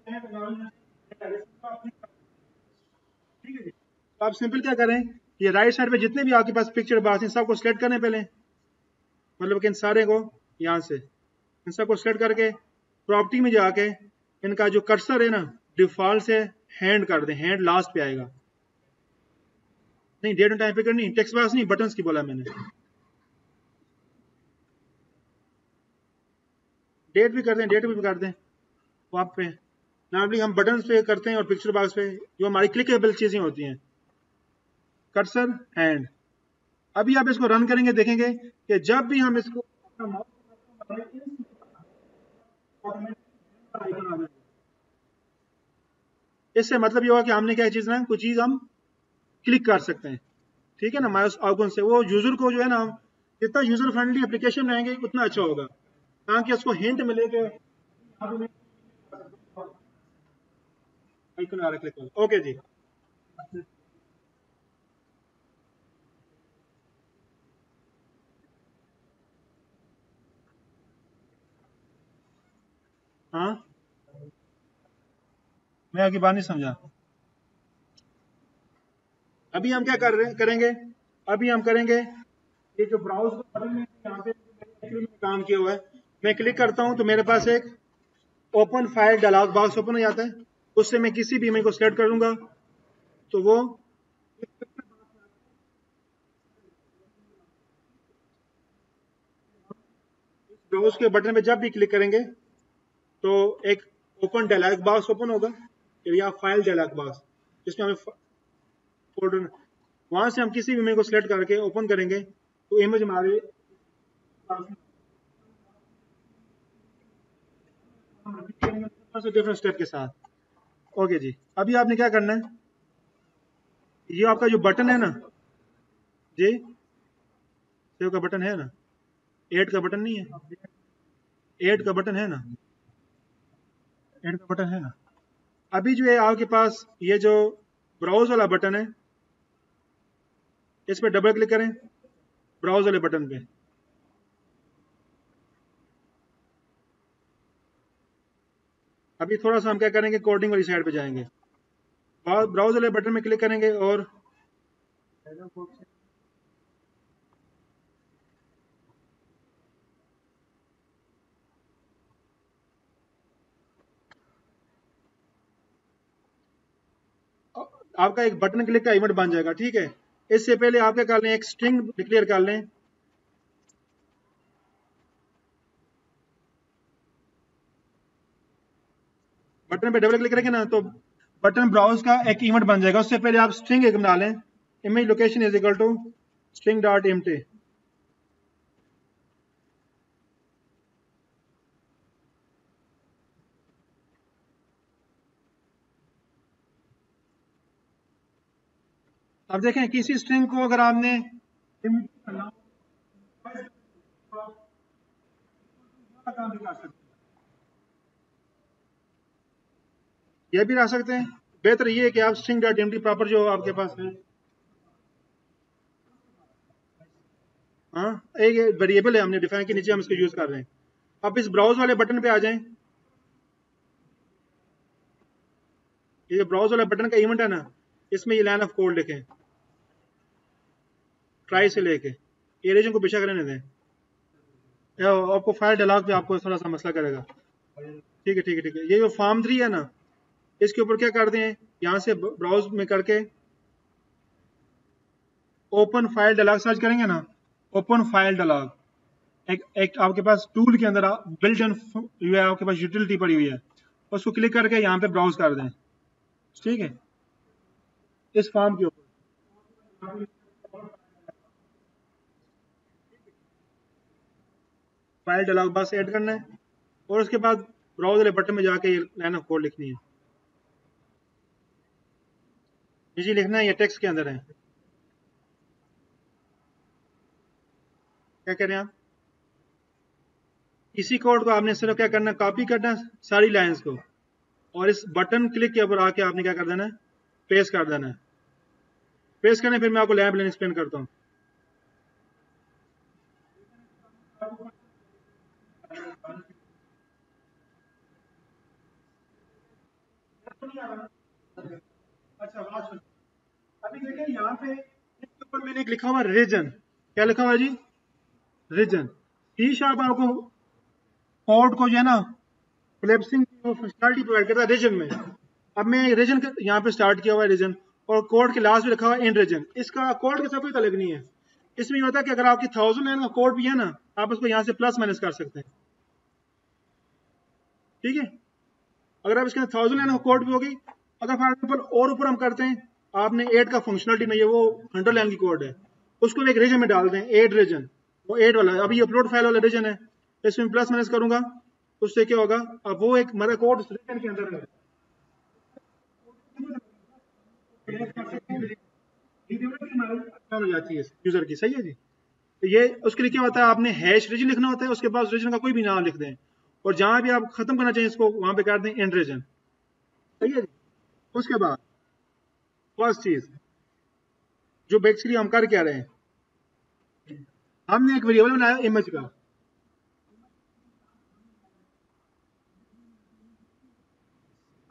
ठीक है जी। तो आप सिंपल क्या करें, ये राइट साइड पे जितने भी आपके पास पिक्चर बॉक्स हैं सबको सिलेक्ट करें पहले, मतलब कि इन सारे को यहाँ से इन सबको सिलेक्ट करके प्रॉपर्टी में जाके इनका जो कर्सर है ना डिफॉल्ट से हैंड कर दें, हैंड लास्ट पे आएगा। नहीं, डेट एंड टाइम पे करनी, टेक्स्ट बॉक्स नहीं, बटन्स की बोला मैंने, डेट भी कर दें, डेट भी कर दें वहाँ पे। नॉर्मली हम बटन्स पे करते हैं और पिक्चर बॉक्स पे जो हमारी क्लिकेबल चीजें होती हैं, कर्सर हैंड। अभी आप इसको रन करेंगे, देखेंगे कि जब भी हम इसको इससे मतलब ये होगा कि हमने क्या चीज ना, कुछ चीज हम क्लिक कर सकते हैं, ठीक है ना, माउस आइकन से। वो यूजर को जो है ना, जितना यूजर फ्रेंडली एप्लीकेशन रहेंगे उतना अच्छा होगा, ताकि उसको हिंट मिले कि आइकन आ रहा है, क्लिक करो। ओके जी। हाँ, मैं आपकी बात नहीं समझा। अभी हम क्या करेंगे, अभी हम करेंगे ये जो ब्राउज का बटन है यहाँ पे actually मैंने काम किया हुआ है, मैं क्लिक करता हूँ तो मेरे पास एक open file dialog box open हो जाता है। उससे मैं किसी भी इमेज को सिलेक्ट करूंगा तो वो ब्राउज के बटन पे जब भी क्लिक करेंगे तो एक ओपन डायलॉग बॉक्स ओपन होगा या फाइल डायलॉग बॉक्स, जिसमें हमें फोल्डर, वहां से हम किसी भी इमेज को सिलेक्ट करके ओपन करेंगे तो इमेज हमारे डिफरेंट स्टेप के साथ। ओके जी, अभी आपने क्या करना है, ये आपका जो बटन है ना जी, सेव का बटन है ना, एड का बटन नहीं है, एड का बटन है ना, एड का बटन है ना। अभी जो है आपके पास ये जो ब्राउज वाला बटन है, इस पर डबल क्लिक करें, ब्राउज वाले बटन पे। अभी थोड़ा सा हम क्या करेंगे, कोडिंग वाली साइड पे जाएंगे, ब्राउज वाले बटन में क्लिक करेंगे और आपका एक बटन क्लिक का इवेंट बन जाएगा, ठीक है। इससे पहले आप क्या कर लें, एक स्ट्रिंग डिक्लेयर कर लें, बटन पे डबल क्लिक करेंगे ना तो बटन ब्राउज का एक इवेंट बन जाएगा। उससे पहले आप स्ट्रिंग एक बना लें, image location is equal to string dot empty. अब देखें किसी स्ट्रिंग को अगर आपने ये भी ला सकते हैं, बेहतर ये है कि आप स्ट्रिंग डॉट एम्प्टी प्रॉपर जो आपके पास है, हाँ, एक वेरिएबल है हमने डिफाइन के नीचे हम इसको यूज कर रहे हैं। अब इस ब्राउज वाले बटन पे आ जाएं, ये जो ब्राउज वाला बटन का इवेंट है ना, इसमें ये लाइन ऑफ कोड लिखें, ट्राई से लेके ये रीजन को पीछा करने दें, आपको फाइल डायलॉग पे आपको थोड़ा सा मसला करेगा। ठीक है ठीक है ठीक है, ये जो फॉर्म 3 है ना, इसके ऊपर क्या कर दें, यहाँ से ब्राउज में करके ओपन फाइल डायलॉग सर्च करेंगे ना, ओपन फाइल डायलॉग, एक आपके पास टूल के अंदर बिल्ट इन हुआ है, आपके पास यूटिलिटी पड़ी हुई है, उसको क्लिक करके यहाँ पे ब्राउज कर दें, ठीक है, इस फॉर्म के ऊपर फाइल डायलॉग बस ऐड करना है और उसके बाद ब्राउज वाले बटन में जाके ये लाइन ऑफ कोड लिखनी है, जी लिखना है, ये टेक्स्ट के अंदर है। क्या कह रहे हैं आप, इसी कोड को आपने सिर्फ क्या करना है, कॉपी करना है सारी लाइंस को, और इस बटन क्लिक के ऊपर आके आपने क्या कर देना है, पेस्ट कर देना है। पेस्ट करने फिर मैं आपको लैब लेन एक्सप्लेन करता हूँ। अच्छा बात सुन, अभी देखिए यहाँ पे इसके ऊपर मैंने एक लिखा हुआ रीजन, क्या लिखा हुआ जी, रीजन। सी शार्प आपको कोड को जो है ना कोलैप्सिंग की फंक्शनलिटी प्रोवाइड करता है रीजन में। अब मैं रीजन यहाँ पे स्टार्ट किया हुआ है रीजन, और कोड के लास्ट में लिखा हुआ है इन रीजन। इसका कोड के साथ कोई ताल्लुक नहीं है, इसमें ये होता है कि अगर आपकी 1000 लाइन का कोड भी है ना, आप उसको यहाँ से प्लस माइनस कर सकते हैं, ठीक है। अगर आप इसके अंदर 1000 लाइन का कोड भी होगी, अगर फॉर एग्जाम्पल और ऊपर हम करते हैं, आपने एड का फंक्शनलिटी नहीं है, वो 100 लाइन की कोड है, उसको एक रीजन में डाल दें, एड रीजन, वो एड वाला अभी अपलोड फाइल वाला रीजन है, इसमें प्लस माइनस करूंगा, उससे क्या होगा, अब वो एक मेरा कोड रीजन के अंदर है, हो जाती है यूजर की, सही है जी। तो ये उसके लिए क्या होता है, आपने हैश रीजन लिखना होता है, उसके बाद रीजन का कोई भी नाम लिख दें, और जहां भी आप खत्म करना चाहिए इसको वहां पे कर दें एंड रीजन, सही है जी। उसके बाद फर्स्ट चीज जो बेसिकली हम कर क्या रहे हैं, हमने एक वेरिएबल बनाया इमेज का,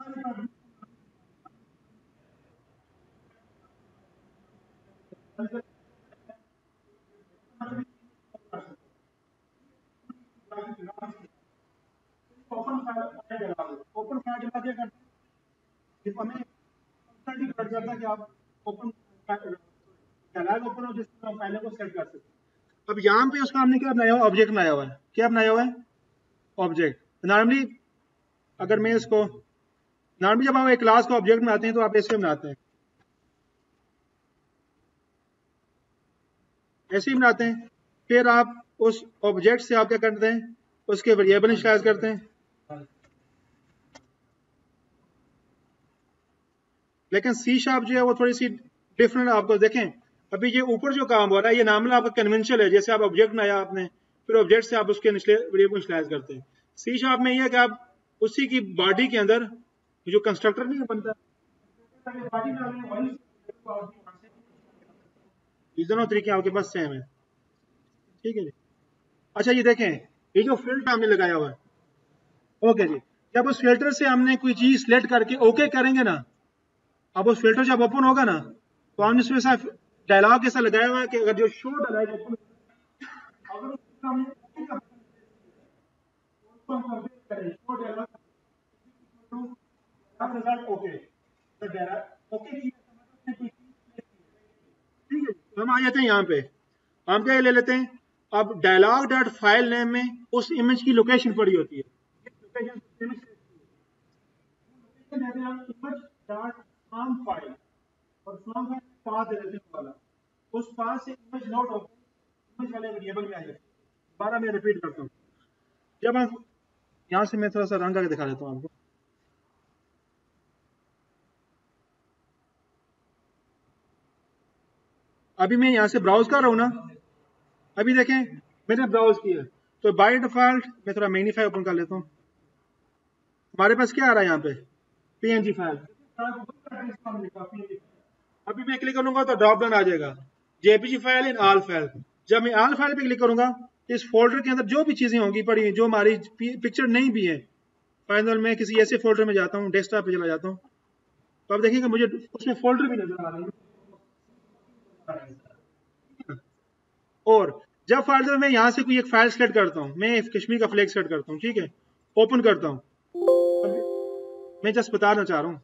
ओपन फाइल डला दो। ओपन फाइल डला क्या करते हैं, सिर्फ हमें कंसल्ट कर करता है कि आप ओपन डैलॉग ओपन हो जिसमें हम फाइलों को सेट कर सकते हैं। अब यहाँ पे उसका हमने क्या बनाया हुआ, ऑब्जेक्ट बनाया हुआ है। क्या बनाया हुआ है, ऑब्जेक्ट। नॉर्मली अगर मैं इसको, नॉर्मली जब हम एक क्लास का ऑब्जेक्ट बनाते हैं तो आप ऐसे बनाते हैं, ऐसे ही बनाते हैं। फिर आप उस ऑब्जेक्ट से आप क्या करते हैं, उसके वेरिएबल इनिशियलाइज करते हैं। लेकिन सी शार्प जो है वो थोड़ी सी डिफरेंट आपको देखें। अभी ये ऊपर जो काम हो रहा है ये नॉर्मल आपका कन्वेंशनल है, जैसे आप ऑब्जेक्ट बनाया आपने, फिर ऑब्जेक्ट से आप उसके वेरिएबल इनिशियलाइज करते हैं। सी शार्प में ये है कि आप उसी की बॉडी के अंदर जो कंस्ट्रक्टर नहीं बनता, ये दोनों तरीके आपके पास सेम है। ठीक है जी। अच्छा ये देखें, ये जो फिल्टर हमने लगाया हुआ है, ओके जी, जब उस फिल्टर से हमने कोई चीज सिलेक्ट करके ओके करेंगे ना, अब उस फिल्टर जब ओपन होगा ना, तो हमने इसमें सा डायलॉग ऐसा लगाया हुआ है कि अगर जो शो डायलॉग ओपन, अगर उसको हमने ओके का उसको हम कंप्लीट करें, शो डायलॉग अब रिजल्ट ओके, तो डायलॉग ओके की मतलब कोई चीज, ठीक है। तो हम आ जाते हैं यहाँ पे, हम क्या ले लेते हैं, अब डायलॉग डॉट फाइल नेम में उस इमेज की लोकेशन पड़ी होती है, इमेज डॉट फ्रॉम फाइल, और फ्रॉम फाइल पाथ दे देते हैं वाला, उस पाथ से इमेज लोड होकर इमेज वाले वेरिएबल में आ जाती है। दोबारा मैं रिपीट करता हूँ, जब हम यहाँ से, मैं थोड़ा सा रंग करके दिखा देता हूँ आपको। अभी मैं यहाँ से ब्राउज कर रहा हूँ ना, अभी देखें मैंने ब्राउज किया, तो बाय डिफॉल्ट मैं थोड़ा मैग्नीफाई ओपन कर लेता हूँ, हमारे पास क्या आ रहा है यहाँ पे, पीएनजी फाइल। अभी मैं क्लिक करूंगा तो ड्रॉप डाउन आ जाएगा, JPG file in all file. जब मैं ऑल फाइल पे क्लिक करूंगा, इस फोल्डर के अंदर जो भी चीजें होंगी पड़ी, जो हमारी पिक्चर नहीं भी है, फाइनल में किसी ऐसे फोल्डर में जाता हूँ, डेस्कटॉप पे चला जाता हूँ, तो आप देखिएगा मुझे उसमें फोल्डर भी नजर आ रहे हैं। और जब फाइल मैं यहाँ से कोई एक फाइल सेलेक्ट करता हूँ, मैं कश्मीर का फ्लैग सेलेक्ट करता हूँ, ठीक है, ओपन करता हूँ, मैं जस्ट बताना चाह रहा हूँ,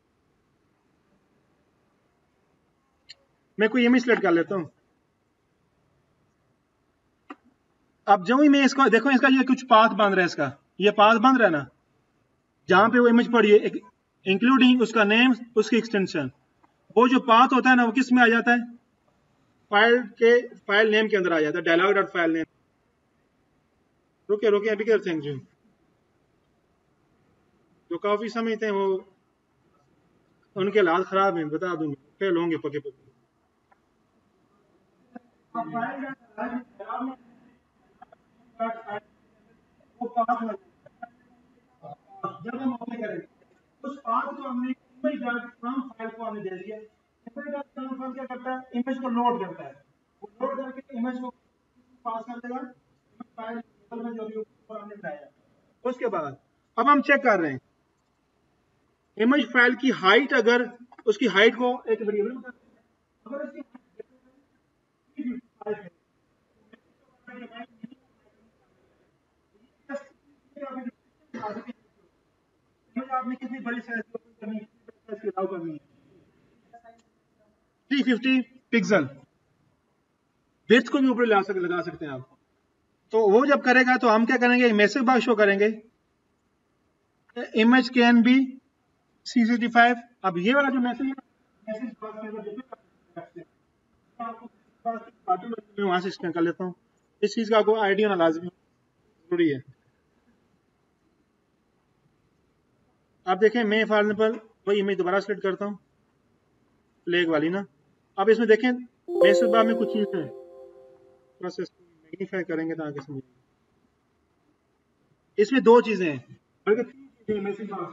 मैं कोई इमेज सेलेक्ट कर लेता हूँ। अब जो ही मैं इसको देखो, इसका ये कुछ पाथ बन रहा है, इसका ये पाथ बन रहा है ना, जहां पे वो इमेज पड़ी है, इंक्लूडिंग उसका नेम, उसकी एक्सटेंशन, वो जो पाथ होता है ना, वो किस में आ जाता है, फाइल के फाइल नेम के अंदर आ जाता है, डायलॉग डॉट फाइल नेम। रुके रुके अभी करते हैं जो काफी समझते हैं वो, उनके हालात खराब हैं, बता दूंगा, फेल होंगे पके पके। जब हम ओके करेंगे, उस पाथ को हमने इमेज डॉट फ्रॉम फाइल को हमने दे दिया। इमेज डॉट फ्रॉम फाइल क्या करता है, इमेज को लोड करता है, वो लोड करके इमेज को पास कर देगा फाइल में जो भी ऊपर हमने बनाया। उसके बाद अब हम चेक कर रहे हैं, इमेज फाइल की हाइट, अगर उसकी हाइट को एक वेरिएबल में, अगर उसकी आपने कितनी बड़ी साइज करनी है, करनी है 350 पिक्सल, विड्थ को भी ऊपर लगा सकते हैं आप। तो वो जब करेगा तो हम क्या करेंगे, मैसेज बॉक्स शो करेंगे, इमेज कैन बी C65। अब ये वाला जो मैसेज है, मैसेज बॉक्स में मैं वहां से स्कैन कर लेता हूँ, इस चीज का आपको आइडिया होना लाजमी जरूरी है। आप देखें, मैं फॉर एग्जाम्पल वही इमेज दोबारा सेलेक्ट करता हूँ, फ्लैग वाली ना। अब इसमें देखें मैसेज बार में कुछ चीज है, थोड़ा सा मैग्नीफाई करेंगे ताकि समझ, इसमें दो चीजें हैं, बल्कि तीन चीजें हैं मैसेज बार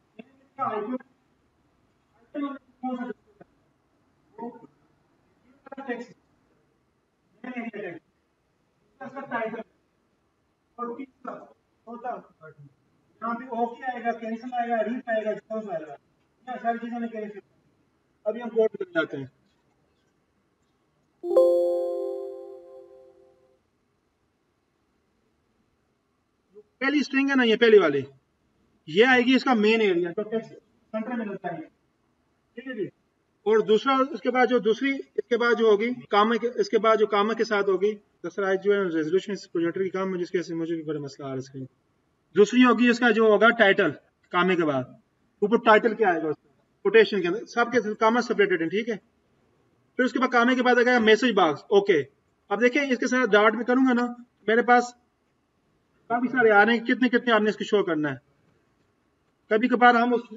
में, टाइटल और तीसरा होता यहाँ पे ओके आएगा आएगा, कैंसिल आएगा, रीफ आएगा, एक्सपोज आएगा, ये सारी चीजें हमने कैसे। अभी हम कोड करने जाते हैं। पहली स्ट्रिंग है ना, ये पहली वाली, ये आएगी इसका मेन एरिया, तो टेक्स्ट सेंटर में लगता है, ठीक है जी। और दूसरा, उसके बाद जो दूसरी, इसके बाद जो होगी काम, इसके बाद जो काम के साथ होगी, तो सर आज जो है रेजोल्यूशन इस प्रोजेक्टर की काम है, जिसके से मुझे भी बड़ा मसला आ रहा है इसका। दूसरी होगी इसका जो होगा टाइटल, कामे के बाद ऊपर टाइटल क्या आएगा उसका, कोटेशन के अंदर सबके कामा सेपरेटेड है, ठीक है। फिर उसके बाद कामे के बाद आएगा मैसेज बॉक्स, ओके। अब देखें इसके साथ डॉट में करूंगा ना, मेरे पास काफी सारे आ रहे हैं, कितने कितने आपने इसको शो करना है। कभी कभार हम उस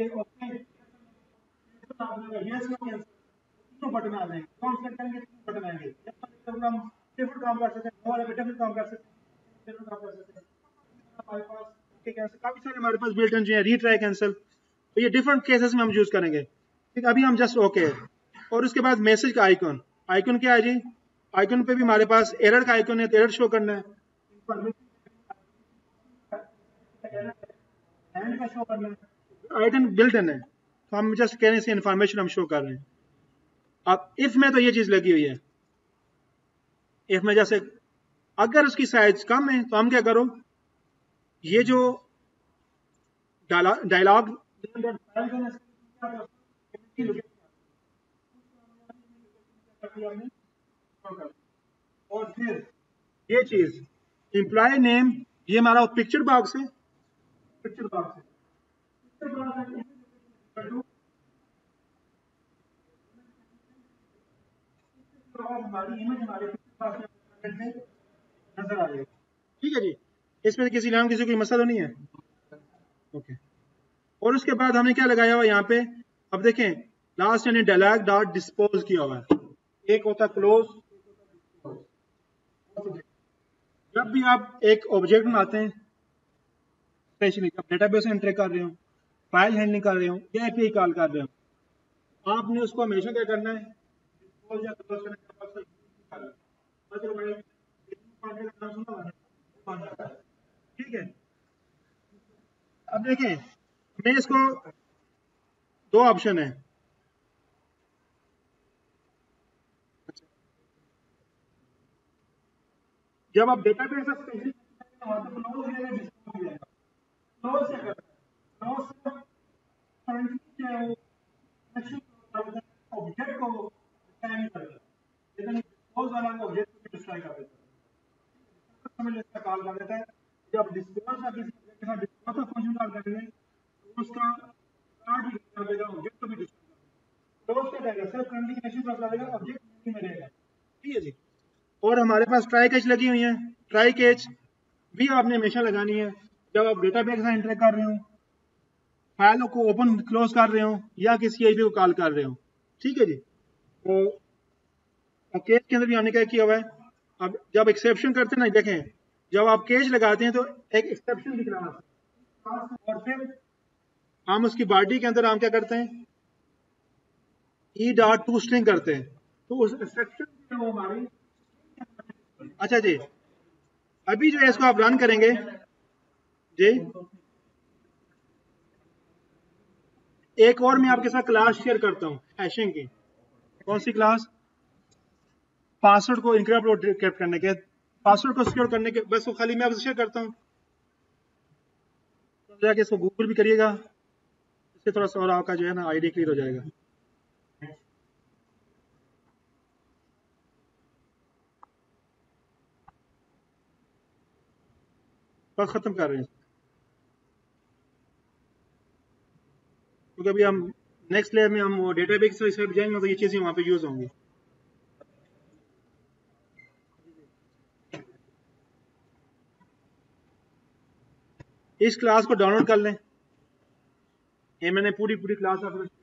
बटन आ जाएंगे, कौन से करेंगे, बटन आएंगे, हम डिफरेंट काम कर सकते हैं, वाले पे डिफरेंट काम कर सकते हैं, डिफरेंट काम कर सकते हैं। हमारे पास काफी सारे हमारे पास बिल्ट इन जो है, रीट्राई कैंसिल, तो ये डिफरेंट केसेस में हम यूज करेंगे, ठीक। अभी हम जस्ट ओके और उसके बाद मैसेज का आइकन, आइकन क्या है जी, आइकन पे भी हमारे पास एरर का आइकन है, तो एरर शो करना है, एंड का शो करना है, आइकन बिल्ट इन है, तो हम जस्ट कहने से इंफॉर्मेशन हम शो कर रहे हैं। अब इफ में तो ये चीज लगी हुई है, इफ में जैसे अगर उसकी साइज कम है तो हम क्या करो, ये जो डायलॉग और फिर ये चीज एम्प्लॉय नेम, ये हमारा पिक्चर बॉक्स है, पिक्चर बॉक्स है, पिक्चर बॉक्स हमारी इमेज हमारे नजर आ जाएगी, ठीक है जी। इसमें किसी नाम किसी कोई मसला नहीं है, ओके। और उसके बाद हमने क्या लगाया हुआ यहाँ पे, अब देखें लास्ट यानी डायलॉग डॉट डिस्पोज किया हुआ है, एक होता क्लोज। जब भी आप एक ऑब्जेक्ट बनाते हैं, स्पेशली जब डेटाबेस एंट्री कर रहे हो, फाइल हैंडलिंग कर रहे हो या एपीआई कॉल कर रहे हो, आपने उसको हमेशा क्या करना है, डिस्पोज या क्लोज करने का, ठीक है। अब देखें मैं इसको, दो ऑप्शन है, जब आप डेटाबेस से ऑब्जेक्ट को डिस्ट्रॉय नहीं करता, लेकिन डिस्पोज वाला ऑब्जेक्ट को डिस्ट्रॉय कर देता है, समझ लेता कॉल कर देता है। जब डिस्पोज का किसी ऑब्जेक्ट के साथ डिस्पोज का फंक्शन कॉल करेंगे तो उसका कार्ड भी कर देगा, ऑब्जेक्ट को भी डिस्ट्रॉय क्लोज कर देगा, सिर्फ कंडीशन पर कर देगा, ऑब्जेक्ट नहीं में रहेगा, ठीक है जी। और हमारे पास ट्राई कैच लगी हुई है, ट्राई कैच भी आपने हमेशा लगानी है जब आप डेटाबेस से एंटर कर रहे हो, फाइलों को ओपन क्लोज कर रहे हो या किसी आईपी को कॉल कर रहे हो, ठीक है जी। तो केस के अंदर भी हमने क्या किया हुआ है, अब जब एक्सेप्शन करते हैं ना, देखें जब आप केस लगाते हैं तो एक एक्सेप्शन दिखना है, और फिर हम उसकी बॉडी के अंदर हम क्या करते हैं, ई डॉट टू स्ट्रिंग करते हैं, तो उस एक्सेप्शन वो हमारी, अच्छा जी। अभी जो है इसको आप रन करेंगे जी, एक और मैं आपके साथ क्लास शेयर करता हूँ हैशिंग की। कौन सी क्लास, पासवर्ड को इनक्रिप्ट करने के, पासवर्ड को सिक्योर करने के, बस वो खाली मैं आपसे शेयर करता हूँ, तो जाके इसको गूगल भी करिएगा, इससे थोड़ा सा और आपका जो है ना आईडी क्लियर हो जाएगा। बस खत्म कर रहे हैं, क्योंकि अभी हम नेक्स्ट लेयर में हम डेटाबेस से जाएंगे तो ये चीजें वहां पे यूज होंगी। इस क्लास को डाउनलोड कर लें, ये मैंने पूरी क्लास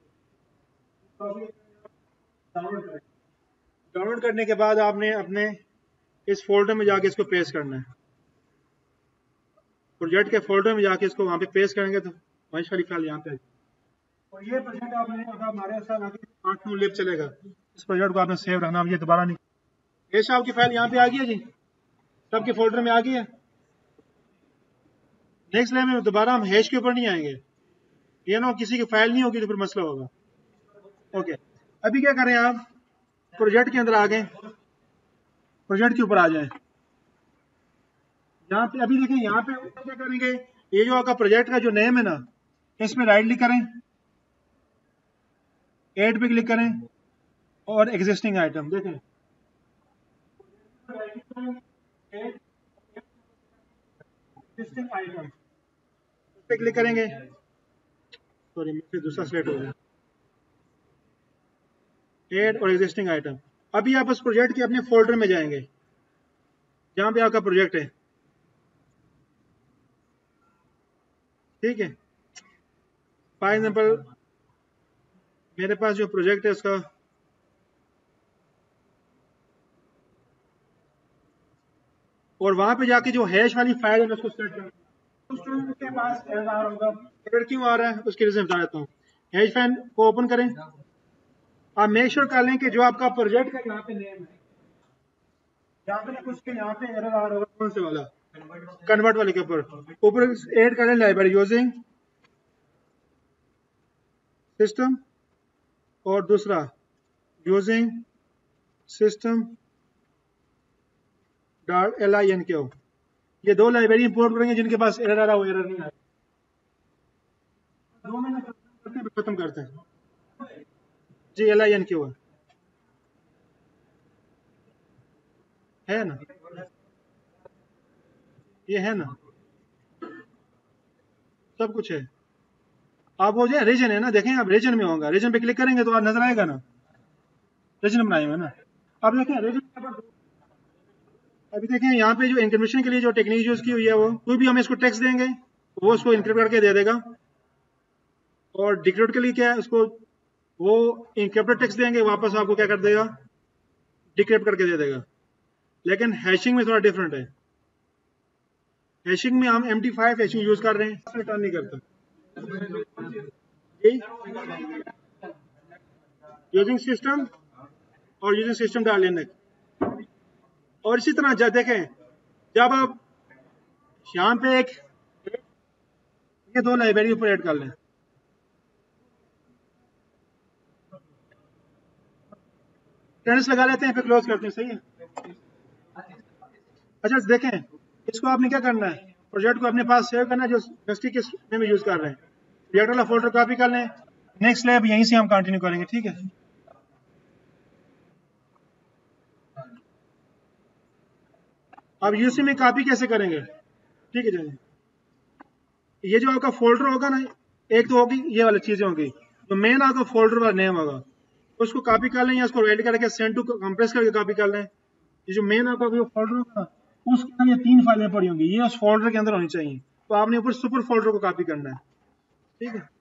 डाउनलोड करने के बाद आपने अपने इस फोल्डर में जाके इसको पेस्ट करना है, प्रोजेक्ट के फोल्डर में जाके इसको वहां पे पेस्ट करेंगे तो वही सारी फाइल यहाँ पे, और ये प्रोजेक्ट आपने अगर हमारे साथ आगे 8-9 लिप चलेगा, इस प्रोजेक्ट को आपने सेव रखना, ये दोबारा नहीं। ये आपकी फाइल यहाँ पे आ गई है जी, सबके फोल्डर में आ गई है, नेक्स्ट लेवल में दोबारा हम हैश के ऊपर नहीं आएंगे, ये ना किसी की फाइल नहीं होगी तो फिर मसला होगा। ओके, अभी क्या करें, आप प्रोजेक्ट के अंदर आ गए, प्रोजेक्ट के ऊपर आ जाएं। यहाँ पे अभी देखें, यहाँ पे क्या करेंगे, ये जो आपका प्रोजेक्ट का जो नेम है ना, इसमें राइट क्लिक करें, ऐड पे क्लिक करें और एग्जिस्टिंग आइटम देखें, एग्जिस्टिंग आइटम पे क्लिक करेंगे। सॉरी, मुझे दूसरा सिलेक्ट हो गया, ऐड और एग्जिस्टिंग आइटम। अभी आप उस प्रोजेक्ट के अपने फोल्डर में जाएंगे जहाँ पे आपका प्रोजेक्ट है, ठीक है। फॉर एग्जाम्पल मेरे पास जो प्रोजेक्ट है उसका और वहां पे जाके जो हैश वाली फाइल है उसको सेलेक्ट करना, उसके पास एरर होगा। एरर क्यों आ रहा है उसकी रीजन बता देता हूँ। हैश फाइल को ओपन करें, आप मेक श्योर कर लें कि जो आपका प्रोजेक्ट का यहाँ पे नेम है, यहाँ पे कुछ के यहाँ पे एरर आ रहा होगा, कौन से वाला, कन्वर्ट वाले के ऊपर ऐड करें लाइब्रेरी यूजिंग सिस्टम और दूसरा यूजिंग सिस्टम .linq, ये दो लाइब्रेरी इंपोर्ट करेंगे जिनके पास एरर आ रहा हो, एरर नहीं आया। दो महीने खत्म करते हैं जी, linq है ना, ये है ना, सब कुछ है। आप वो जो रीजन है ना, देखें आप रीजन में होगा, रीजन पे क्लिक करेंगे तो आप नजर आएगा ना, रीजन बनाए हुए ना। अब देखें रीजन, अभी देखें यहाँ पे जो इंक्रिप्शन के लिए जो टेक्निक यूज की हुई है, वो कोई भी हम इसको टेक्स्ट देंगे वो उसको इंक्रिप्ट करके दे देगा, और डिक्रिप्ट के लिए क्या है, उसको वो इंक्रिप्टेड टेक्स्ट देंगे, वापस आपको क्या कर देगा, डिक्रिप्ट करके दे देगा। लेकिन हैशिंग में थोड़ा डिफरेंट है, हैशिंग में हम MD5 हैशिंग यूज कर रहे हैं, रिटर्न नहीं करता यूजिंग सिस्टम और यूजिंग सिस्टम .linux। और इसी तरह जब देखें, जब आप यहाँ पे एक ये दो लाइब्रेरी ऊपर ऐड कर लें, टेंस लगा लेते हैं, फिर क्लोज करते हैं, सही है। अच्छा देखें, इसको आपने क्या करना है, प्रोजेक्ट को अपने पास सेव करना है जो यूनिवर्सिटी के में यूज कर रहे हैं, प्रोजेक्ट वाला फोल्डर कॉपी कर लें। नेक्स्ट लैब यहीं से हम कंटिन्यू करेंगे, ठीक है। अब यूसी में कॉपी कैसे करेंगे, ठीक है जी। ये जो आपका फोल्डर होगा ना, एक तो होगी ये वाली चीजें होंगी, तो मेन आपका फोल्डर वाला नेम होगा, उसको कॉपी कर लें या उसको राइट करके सेंड टू कंप्रेस करके कॉपी कर लें। ये जो मेन आपका जो फोल्डर होगा ना, उसके अंदर ये 3 फाइलें पड़ी होंगी, ये उस फोल्डर के अंदर होनी चाहिए, तो आपने ऊपर सुपर फोल्डर को कॉपी करना है, ठीक है।